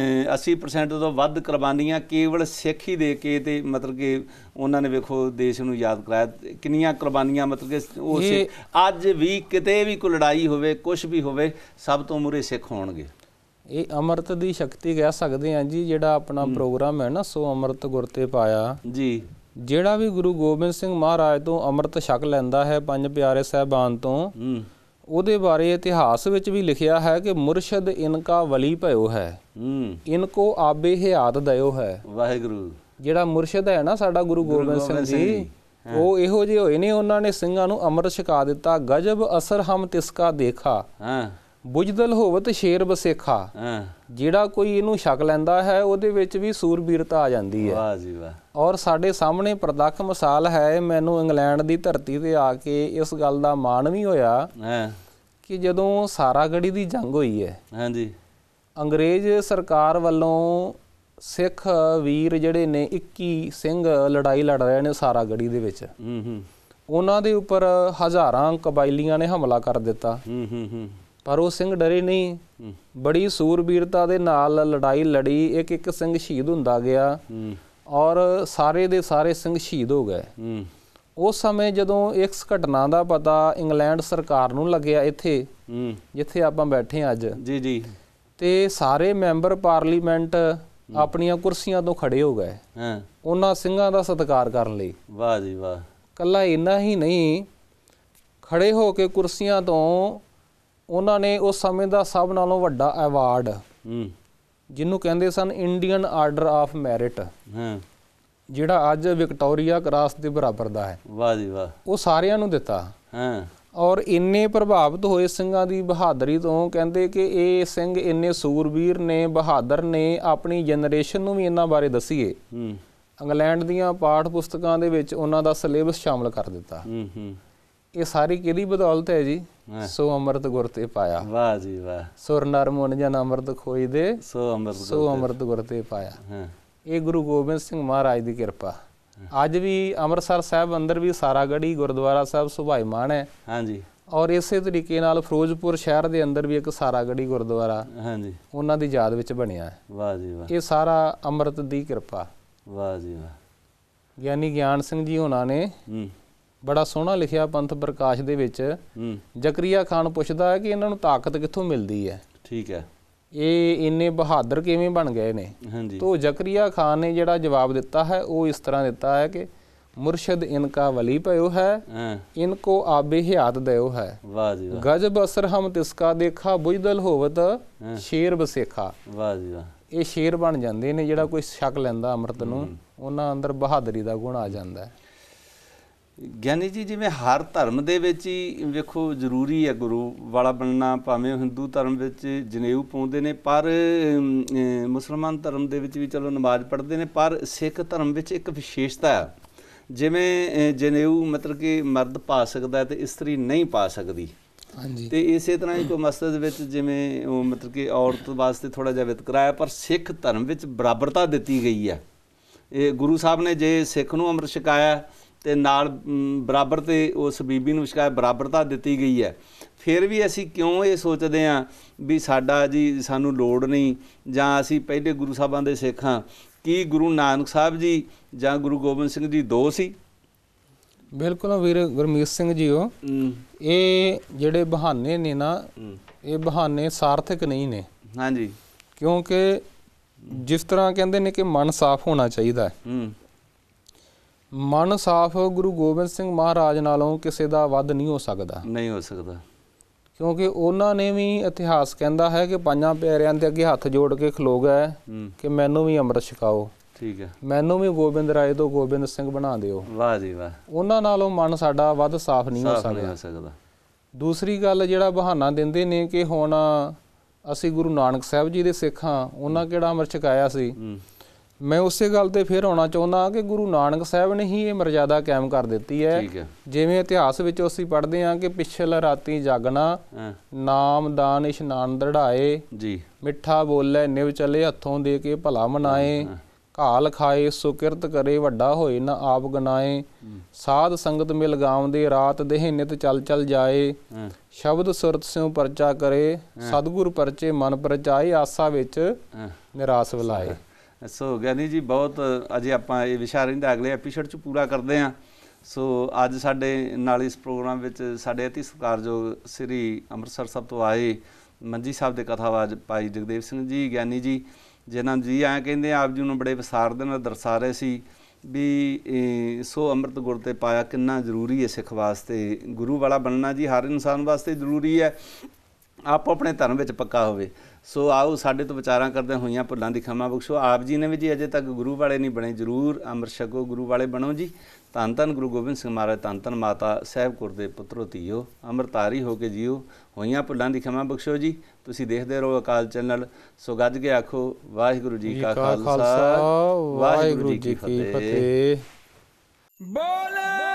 80% ਤੋਂ ਵੱਧ ਕੁਰਬਾਨੀਆਂ ਕੇਵਲ ਸਿੱਖ ਹੀ ਦੇ ਕੇ ਤੇ ਮਤਲਬ ਕਿ ਉਹਨਾਂ ਨੇ ਵੇਖੋ ਦੇਸ਼ ਨੂੰ ਯਾਦ ਕਰਾਇਆ। ਕਿੰਨੀਆਂ ਕੁਰਬਾਨੀਆਂ ਮਤਲਬ ਕਿ ਉਹ ਅੱਜ ਵੀ ਕਿਤੇ ਵੀ ਕੋਈ ਲੜਾਈ ਹੋਵੇ ਕੁਝ ਵੀ ਹੋਵੇ ਸਭ ਤੋਂ ਮੂਹਰੇ ਸਿੱਖ ਹੋਣਗੇ। ਇਹ ਅੰਮ੍ਰਿਤ ਦੀ ਸ਼ਕਤੀ ਕਹਿ ਸਕਦੇ ਹਾਂ ਜੀ। ਜਿਹੜਾ ਆਪਣਾ ਪ੍ਰੋਗਰਾਮ ਹੈ ਨਾ ਸੋ ਅੰਮ੍ਰਿਤ ਗੁਰ ਤੇ ਪਾਇਆ ਜੀ, ਜਿਹੜਾ ਵੀ ਗੁਰੂ ਗੋਬਿੰਦ ਸਿੰਘ ਮਹਾਰਾਜ ਤੋਂ ਅੰਮ੍ਰਿਤ ਛਕ ਲੈਂਦਾ ਹੈ ਪੰਜ ਪਿਆਰੇ ਸਾਹਿਬਾਨ ਤੋਂ, ਉਹਦੇ ਬਾਰੇ ਇਤਿਹਾਸ ਵਿੱਚ ਵੀ ਲਿਖਿਆ ਹੈ ਕਿ ਮੁਰਸ਼ਦ ਇਨਕਾ ਵਲੀ ਭਇਓ ਹੈ, ਇਨਕੋ ਆਬੇ ਹਿਆਤ ਦਇਓ ਹੈ। ਵਾਹਿਗੁਰੂ। ਜਿਹੜਾ ਮੁਰਸ਼ਦ ਹੈ ਨਾ ਸਾਡਾ ਗੁਰੂ ਗੋਬਿੰਦ ਸਿੰਘ ਜੀ, ਉਹ ਇਹੋ ਜਿਹੇ ਹੋਏ ਨੇ, ਉਹਨਾਂ ਨੇ ਸਿੰਘਾਂ ਨੂੰ ਅੰਮ੍ਰਿਤ ਛਕਾ ਦਿੱਤਾ। ਗਜਬ ਅਸਰ ਹਮ ਤਿਸਕਾ ਦੇਖਾ, ਬੁਜਦਲ ਹੋਵਤ ਸ਼ੇਰ ਬਸੇਖਾ। ਜਿਹੜਾ ਕੋਈ ਇਹਨੂੰ ਛਕ ਲੈਂਦਾ ਹੈ ਉਹਦੇ ਵਿੱਚ ਵੀ ਸੂਰਬੀਰਤਾ ਆ ਜਾਂਦੀ ਹੈ। ਵਾਹ ਜੀ ਵਾਹ। ਔਰ ਸਾਡੇ ਸਾਹਮਣੇ ਪ੍ਰਤੱਖ ਮਿਸਾਲ ਹੈ। ਮੈਨੂੰ ਇੰਗਲੈਂਡ ਦੀ ਧਰਤੀ ਤੇ ਆ ਕੇ ਇਸ ਗੱਲ ਦਾ ਮਾਣ ਵੀ ਹੋਇਆ ਕਿ ਜਦੋਂ ਸਾਰਾਗੜ੍ਹੀ ਦੀ ਜੰਗ ਹੋਈ ਹੈ, ਹਾਂਜੀ, ਅੰਗਰੇਜ਼ ਸਰਕਾਰ ਵੱਲੋਂ ਸਿੱਖ ਵੀਰ ਜਿਹੜੇ ਨੇ 21 ਸਿੰਘ ਲੜਾਈ ਲੜ ਰਹੇ ਨੇ ਸਾਰਾਗੜ੍ਹੀ ਦੇ ਵਿੱਚ, ਉਹਨਾਂ ਦੇ ਉੱਪਰ ਹਜ਼ਾਰਾਂ ਕਬਾਇਲੀਆਂ ਨੇ ਹਮਲਾ ਕਰ ਦਿੱਤਾ। ਪਰ ਉਹ ਸਿੰਘ ਡਰੇ ਨਹੀਂ, ਬੜੀ ਸੂਰਬੀਰਤਾ ਦੇ ਨਾਲ ਲੜਾਈ ਲੜੀ। ਇੱਕ ਇੱਕ ਸਿੰਘ ਸ਼ਹੀਦ ਹੁੰਦਾ ਗਿਆ ਔਰ ਸਾਰੇ ਦੇ ਸਾਰੇ ਸਿੰਘ ਸ਼ਹੀਦ ਹੋ ਗਏ। ਉਸ ਸਮੇਂ ਜਦੋਂ ਇਸ ਘਟਨਾ ਦਾ ਪਤਾ ਇੰਗਲੈਂਡ ਸਰਕਾਰ ਨੂੰ ਲੱਗਿਆ, ਇੱਥੇ ਜਿੱਥੇ ਆਪਾਂ ਬੈਠੇ ਹਾਂ ਅੱਜ ਜੀ ਜੀ, ਤੇ ਸਾਰੇ ਮੈਂਬਰ ਪਾਰਲੀਮੈਂਟ ਆਪਣੀਆਂ ਕੁਰਸੀਆਂ ਤੋਂ ਖੜੇ ਹੋ ਗਏ ਉਹਨਾਂ ਸਿੰਘਾਂ ਦਾ ਸਤਿਕਾਰ ਕਰਨ ਲਈ। ਵਾਹ ਜੀ ਵਾਹ। ਕੱਲਾ ਇੰਨਾ ਹੀ ਨਹੀਂ, ਖੜੇ ਹੋ ਕੇ ਕੁਰਸੀਆਂ ਤੋਂ ਉਹਨਾਂ ਨੇ ਉਸ ਸਮੇਂ ਦਾ ਸਭ ਨਾਲੋਂ ਵੱਡਾ ਐਵਾਰਡ, ਜਿਹਨੂੰ ਕਹਿੰਦੇ ਸਨ ਇੰਡੀਅਨ ਆਰਡਰ ਆਫ ਮੈਰਿਟ, ਜਿਹੜਾ ਅੱਜ ਵਿਕਟੋਰੀਆ ਕਰਾਸ ਦੇ ਬਰਾਬਰ ਦਾ ਹੈ, ਵਾਹ ਜੀ ਵਾਹ, ਉਹ ਸਾਰਿਆਂ ਨੂੰ ਦਿੱਤਾ। ਔਰ ਇੰਨੇ ਪ੍ਰਭਾਵਿਤ ਹੋਏ ਸਿੰਘਾਂ ਦੀ ਬਹਾਦਰੀ ਤੋਂ, ਕਹਿੰਦੇ ਕਿ ਇਹ ਸਿੰਘ ਇੰਨੇ ਸੂਰਬੀਰ ਨੇ, ਬਹਾਦਰ ਨੇ, ਆਪਣੀ ਜਨਰੇਸ਼ਨ ਨੂੰ ਵੀ ਇਹਨਾਂ ਬਾਰੇ ਦੱਸੀਏ। ਇੰਗਲੈਂਡ ਦੀਆਂ ਪਾਠ ਪੁਸਤਕਾਂ ਦੇ ਵਿੱਚ ਉਹਨਾਂ ਦਾ ਸਿਲੇਬਸ ਸ਼ਾਮਲ ਕਰ ਦਿੱਤਾ। ਇਹ ਸਾਰੀ ਕਿਹਦੀ ਬਦੌਲਤ ਹੈ ਜੀ? ਸੋ ਅੰਮ੍ਰਿਤ ਗੁਰ ਤੇ ਪਾਇਆ। ਵਾਹ ਜੀ ਵਾਹ। ਸੁਰ ਨਰ ਮੁਨ ਜਨ ਅੰਮ੍ਰਿਤ ਖੋਈ ਦੇ, ਸੋ ਅੰਮ੍ਰਿਤ ਗੁਰ ਤੇ ਪਾਇਆ। ਇਹ ਗੁਰੂ ਗੋਬਿੰਦ ਸਿੰਘ ਮਹਾਰਾਜ ਦੀ ਕਿਰਪਾ। ਅੱਜ ਵੀ ਅੰਮ੍ਰਿਤਸਰ ਸਾਹਿਬ ਅੰਦਰ ਵੀ ਸਾਰਾਗੜ੍ਹੀ ਗੁਰਦੁਆਰਾ ਸਾਹਿਬ ਸੁਭਾਈਮਾਨ ਹੈ। ਹਾਂਜੀ। ਔਰ ਇਸੇ ਤਰੀਕੇ ਨਾਲ ਫਿਰੋਜ਼ਪੁਰ ਸ਼ਹਿਰ ਦੇ ਅੰਦਰ ਵੀ ਇੱਕ ਸਾਰਾਗੜ੍ਹੀ ਗੁਰਦੁਆਰਾ ਹਾਂਜੀ ਉਹਨਾਂ ਦੀ ਯਾਦ ਵਿੱਚ ਬਣਿਆ ਹੈ। ਵਾਹ ਜੀ ਵਾਹ। ਇਹ ਸਾਰਾ ਅੰਮ੍ਰਿਤ ਦੀ ਕਿਰਪਾ। ਵਾਹ ਜੀ ਵਾਹ। ਗਿਆਨੀ ਗਿਆਨ ਸਿੰਘ ਜੀ ਹੋਣਾ ਨੇ ਬੜਾ ਸੋਹਣਾ ਲਿਖਿਆ ਪੰਥ ਪ੍ਰਕਾਸ਼ ਦੇ ਵਿੱਚ। ਜ਼ਕਰੀਆ ਖਾਨ ਪੁੱਛਦਾ ਹੈ ਕਿ ਇਹਨਾਂ ਨੂੰ ਤਾਕਤ ਕਿੱਥੋਂ ਮਿਲਦੀ ਹੈ। ਠੀਕ ਹੈ। ਇਹ ਇੰਨੇ ਬਹਾਦਰ ਕਿਵੇਂ ਬਣ ਗਏ ਨੇ? ਹਾਂਜੀ। ਤੋ ਜ਼ਕਰੀਆ ਖਾਨ ਨੇ ਜਿਹੜਾ ਜਵਾਬ ਦਿੱਤਾ ਹੈ ਉਹ ਇਸ ਤਰ੍ਹਾਂ ਦਿੱਤਾ ਹੈ ਕਿ ਮੁਰਸ਼ਦ ਇਨਕਾ ਵਲੀ ਭਇਓ ਹੈ, ਇਨਕੋ ਆਬੇ ਹਿਆਤ ਦਇਓ ਹੈ। ਵਾਹ ਜੀ ਵਾਹ। ਗਜਬ ਅਸਰ ਹਮ ਤਿਸਕਾ ਦੇਖਾ, ਬੁਜਦਲ ਹੋਵਤ ਸ਼ੇਰ ਬਸੇਖਾ। ਵਾਹ ਜੀ ਵਾਹ। ਇਹ ਸ਼ੇਰ ਬਣ ਜਾਂਦੇ ਨੇ। ਜਿਹੜਾ ਕੋਈ ਛਕ ਲੈਂਦਾ ਅੰਮ੍ਰਿਤ ਨੂੰ, ਉਹਨਾਂ ਅੰਦਰ ਬਹਾਦਰੀ ਦਾ ਗੁਣ ਆ ਜਾਂਦਾ ਹੈ। ਗਿਆਨੀ ਜੀ, ਜਿਵੇਂ ਹਰ ਧਰਮ ਦੇ ਵਿੱਚ ਹੀ ਵੇਖੋ ਜ਼ਰੂਰੀ ਹੈ ਗੁਰੂ ਵਾਲਾ ਬਣਨਾ। ਭਾਵੇਂ ਹਿੰਦੂ ਧਰਮ ਵਿੱਚ ਜਨੇਊ ਪਾਉਂਦੇ ਨੇ, ਪਰ ਮੁਸਲਮਾਨ ਧਰਮ ਦੇ ਵਿੱਚ ਵੀ ਚਲੋ ਨਮਾਜ਼ ਪੜ੍ਹਦੇ ਨੇ, ਪਰ ਸਿੱਖ ਧਰਮ ਵਿੱਚ ਇੱਕ ਵਿਸ਼ੇਸ਼ਤਾ ਹੈ। ਜਿਵੇਂ ਜਨੇਊ ਮਤਲਬ ਕਿ ਮਰਦ ਪਾ ਸਕਦਾ ਤੇ ਇਸਤਰੀ ਨਹੀਂ ਪਾ ਸਕਦੀ। ਹਾਂਜੀ। ਤੇ ਇਸੇ ਤਰ੍ਹਾਂ ਹੀ ਕੋਈ ਮਸਜਿਦ ਵਿੱਚ ਜਿਵੇਂ ਉਹ ਮਤਲਬ ਕਿ ਔਰਤ ਵਾਸਤੇ ਥੋੜ੍ਹਾ ਜਿਹਾ ਵਿਤਕਰਾ ਹੈ, ਪਰ ਸਿੱਖ ਧਰਮ ਵਿੱਚ ਬਰਾਬਰਤਾ ਦਿੱਤੀ ਗਈ ਹੈ। ਇਹ ਗੁਰੂ ਸਾਹਿਬ ਨੇ ਜੇ ਸਿੱਖ ਨੂੰ ਅੰਮ੍ਰਿਤ ਛਕਾਇਆ ਤੇ ਨਾਲ ਬਰਾਬਰ ਤੇ ਉਸ ਬੀਬੀ ਨੂੰ ਛਕਾਇਆ, ਬਰਾਬਰਤਾ ਦਿੱਤੀ ਗਈ ਹੈ। ਫਿਰ ਵੀ ਅਸੀਂ ਕਿਉਂ ਇਹ ਸੋਚਦੇ ਹਾਂ ਵੀ ਸਾਡਾ ਜੀ ਸਾਨੂੰ ਲੋੜ ਨਹੀਂ, ਜਾਂ ਅਸੀਂ ਪਹਿਲੇ ਗੁਰੂ ਸਾਹਿਬਾਂ ਦੇ ਸਿੱਖ ਹਾਂ? ਕੀ ਗੁਰੂ ਨਾਨਕ ਸਾਹਿਬ ਜੀ ਜਾਂ ਗੁਰੂ ਗੋਬਿੰਦ ਸਿੰਘ ਜੀ ਦੋ ਸੀ? ਬਿਲਕੁਲ ਵੀਰ ਗੁਰਮੀਤ ਸਿੰਘ ਜੀ, ਉਹ ਇਹ ਜਿਹੜੇ ਬਹਾਨੇ ਨੇ ਨਾ, ਇਹ ਬਹਾਨੇ ਸਾਰਥਕ ਨਹੀਂ ਨੇ। ਹਾਂਜੀ। ਕਿਉਂਕਿ ਜਿਸ ਤਰ੍ਹਾਂ ਕਹਿੰਦੇ ਨੇ ਕਿ ਮਨ ਸਾਫ਼ ਹੋਣਾ ਚਾਹੀਦਾ ਹੈ। ਮਨ ਸਾਫ਼ ਗੁਰੂ ਗੋਬਿੰਦ ਸਿੰਘ ਮਹਾਰਾਜ ਨਾਲੋਂ ਕਿਸੇ ਦਾ ਵੱਧ ਨਹੀਂ ਹੋ ਸਕਦਾ। ਨਹੀਂ ਹੋ ਸਕਦਾ। ਕਿਉਂਕਿ ਉਹਨਾਂ ਨੇ ਵੀ, ਇਤਿਹਾਸ ਕਹਿੰਦਾ ਹੈ ਕਿ ਪੰਜਾਂ ਪਿਆਰਿਆਂ ਦੇ ਅੱਗੇ ਹੱਥ ਜੋੜ ਕੇ ਖਲੋ ਗਏ ਕਿ ਮੈਨੂੰ ਵੀ ਅੰਮ੍ਰਿਤ ਛਕਾਓ। ਠੀਕ ਹੈ। ਮੈਨੂੰ ਵੀ ਗੋਬਿੰਦ ਰਾਏ ਤੋਂ ਗੋਬਿੰਦ ਸਿੰਘ ਬਣਾ ਦਿਓ। ਵਾਹ ਜੀ ਵਾਹ। ਉਹਨਾਂ ਨਾਲੋਂ ਮਨ ਸਾਡਾ ਵੱਧ ਸਾਫ਼ ਨਹੀਂ ਹੋ ਸਕਦਾ। ਦੂਸਰੀ ਗੱਲ, ਜਿਹੜਾ ਬਹਾਨਾ ਦਿੰਦੇ ਨੇ ਕਿ ਹੁਣ ਅਸੀਂ ਗੁਰੂ ਨਾਨਕ ਸਾਹਿਬ ਜੀ ਦੇ ਸਿੱਖ ਹਾਂ, ਉਹਨਾਂ ਕਿਹੜਾ ਅੰਮ੍ਰਿਤ ਛਕਾਇਆ ਸੀ। ਮੈਂ ਉਸੇ ਗੱਲ ਤੇ ਫਿਰ ਆਉਣਾ ਚਾਹੁੰਦਾ ਕਿ ਗੁਰੂ ਨਾਨਕ ਸਾਹਿਬ ਨੇ ਹੀ ਇਹ ਮਰਜ਼ਾਦਾ ਕਾਇਮ ਕਰ ਦਿੱਤੀ ਹੈ। ਜਿਵੇਂ ਇਤਿਹਾਸ ਵਿੱਚ ਅਸੀਂ ਪੜ੍ਹਦੇ ਹਾਂ ਕਿ ਪਿਛਲ ਰਾਤੀ ਜਾਗਣਾ, ਨਾਮ ਦਾਨ ਇਸ਼ਨਾਨ ਦੜਾਏ, ਮਿੱਠਾ ਬੋਲੇ ਨਿਵ ਚਲੇ ਹੱਥੋਂ ਦੇ ਕੇ ਭਲਾ ਮਨਾਏ, ਘਾਲ ਖਾਏ ਸੋ ਕਿਰਤ ਕਰੇ ਵੱਡਾ ਹੋਏ ਨਾ ਆਪ ਗਨਾਏ ਸਾਧ ਸੰਗਤ ਮਿਲ ਗਾਵਦੇ ਰਾਤ ਦੇਹ ਨਿਤ ਚਲ ਚਲ ਜਾਏ ਸ਼ਬਦ ਸੁਰਤ ਸਿਉ ਪਰਚਾ ਕਰੇ ਸਤਿਗੁਰ ਪਰਚੇ ਮਨ ਪਰਚਾਏ ਆਸਾ ਵਿੱਚ ਨਿਰਾਸ ਵਿਲਾਏ। ਸੋ ਗਿਆਨੀ ਜੀ ਬਹੁਤ ਅਜੇ ਆਪਾਂ ਇਹ ਵਿਸ਼ਾ ਰਹਿੰਦਾ ਅਗਲੇ ਐਪੀਸੋਡ 'ਚ ਪੂਰਾ ਕਰਦੇ ਹਾਂ। ਸੋ ਅੱਜ ਸਾਡੇ ਨਾਲ ਇਸ ਪ੍ਰੋਗਰਾਮ ਵਿੱਚ ਸਾਡੇ ਅਤੀ ਸਤਿਕਾਰਯੋਗ ਸ੍ਰੀ ਅੰਮ੍ਰਿਤਸਰ ਸਾਹਿਬ ਤੋਂ ਆਏ ਮੰਜੀ ਸਾਹਿਬ ਦੇ ਕਥਾਵਾਜ ਭਾਈ ਜਗਦੇਵ ਸਿੰਘ ਜੀ ਗਿਆਨੀ ਜੀ, ਜਿਨ੍ਹਾਂ ਜੀ ਐਂ ਕਹਿੰਦੇ ਆਪ ਜੀ ਨੂੰ ਬੜੇ ਵਿਸਾਰ ਦੇ ਨਾਲ ਦਰਸਾ ਰਹੇ ਸੀ ਵੀ ਸੋ ਅੰਮ੍ਰਿਤ ਗੁਰ ਤੇ ਪਾਇਆ ਕਿੰਨਾ ਜ਼ਰੂਰੀ ਹੈ ਸਿੱਖ ਵਾਸਤੇ। ਗੁਰੂ ਵਾਲਾ ਬਣਨਾ ਜੀ ਹਰ ਇਨਸਾਨ ਵਾਸਤੇ ਜ਼ਰੂਰੀ ਹੈ, ਆਪੋ ਆਪਣੇ ਧਰਮ ਵਿੱਚ ਪੱਕਾ ਹੋਵੇ। ਸੋ ਆਓ ਸਾਡੇ ਤੋਂ ਵਿਚਾਰਾਂ ਕਰਦੇ ਹੋਈਆਂ ਭੁੱਲਾਂ ਦੀ ਖਿਮਾ ਬਖਸ਼ੋ। ਆਪ ਜੀ ਨੇ ਵੀ ਜੀ ਅਜੇ ਤੱਕ ਗੁਰੂ ਵਾਲੇ ਨਹੀਂ ਬਣੇ, ਜ਼ਰੂਰ ਅੰਮ੍ਰਿਤ ਛਕੋ, ਗੁਰੂ ਵਾਲੇ ਬਣੋ ਜੀ। ਧੰਨ ਧੰਨ ਗੁਰੂ ਗੋਬਿੰਦ ਸਿੰਘ ਮਹਾਰਾਜ, ਧੰਨ ਧੰਨ ਮਾਤਾ ਸਾਹਿਬ ਕੌਰ ਦੇ ਪੁੱਤਰੋ ਧੀਓ, ਅੰਮ੍ਰਿਤਧਾਰੀ ਹੋ ਕੇ ਜੀਓ। ਹੋਈਆਂ ਭੁੱਲਾਂ ਦੀ ਖਿਮਾ ਬਖਸ਼ੋ ਜੀ। ਤੁਸੀਂ ਦੇਖਦੇ ਰਹੋ ਅਕਾਲ ਚੈਨਲ। ਸੋ ਗੱਜ ਕੇ ਆਖੋ ਵਾਹਿਗੁਰੂ ਜੀ ਕਾ ਖਾਲਸਾ, ਵਾਹਿਗੁਰੂ ਜੀ ਕੀ ਫਤਿਹ। ਬੋਲੇ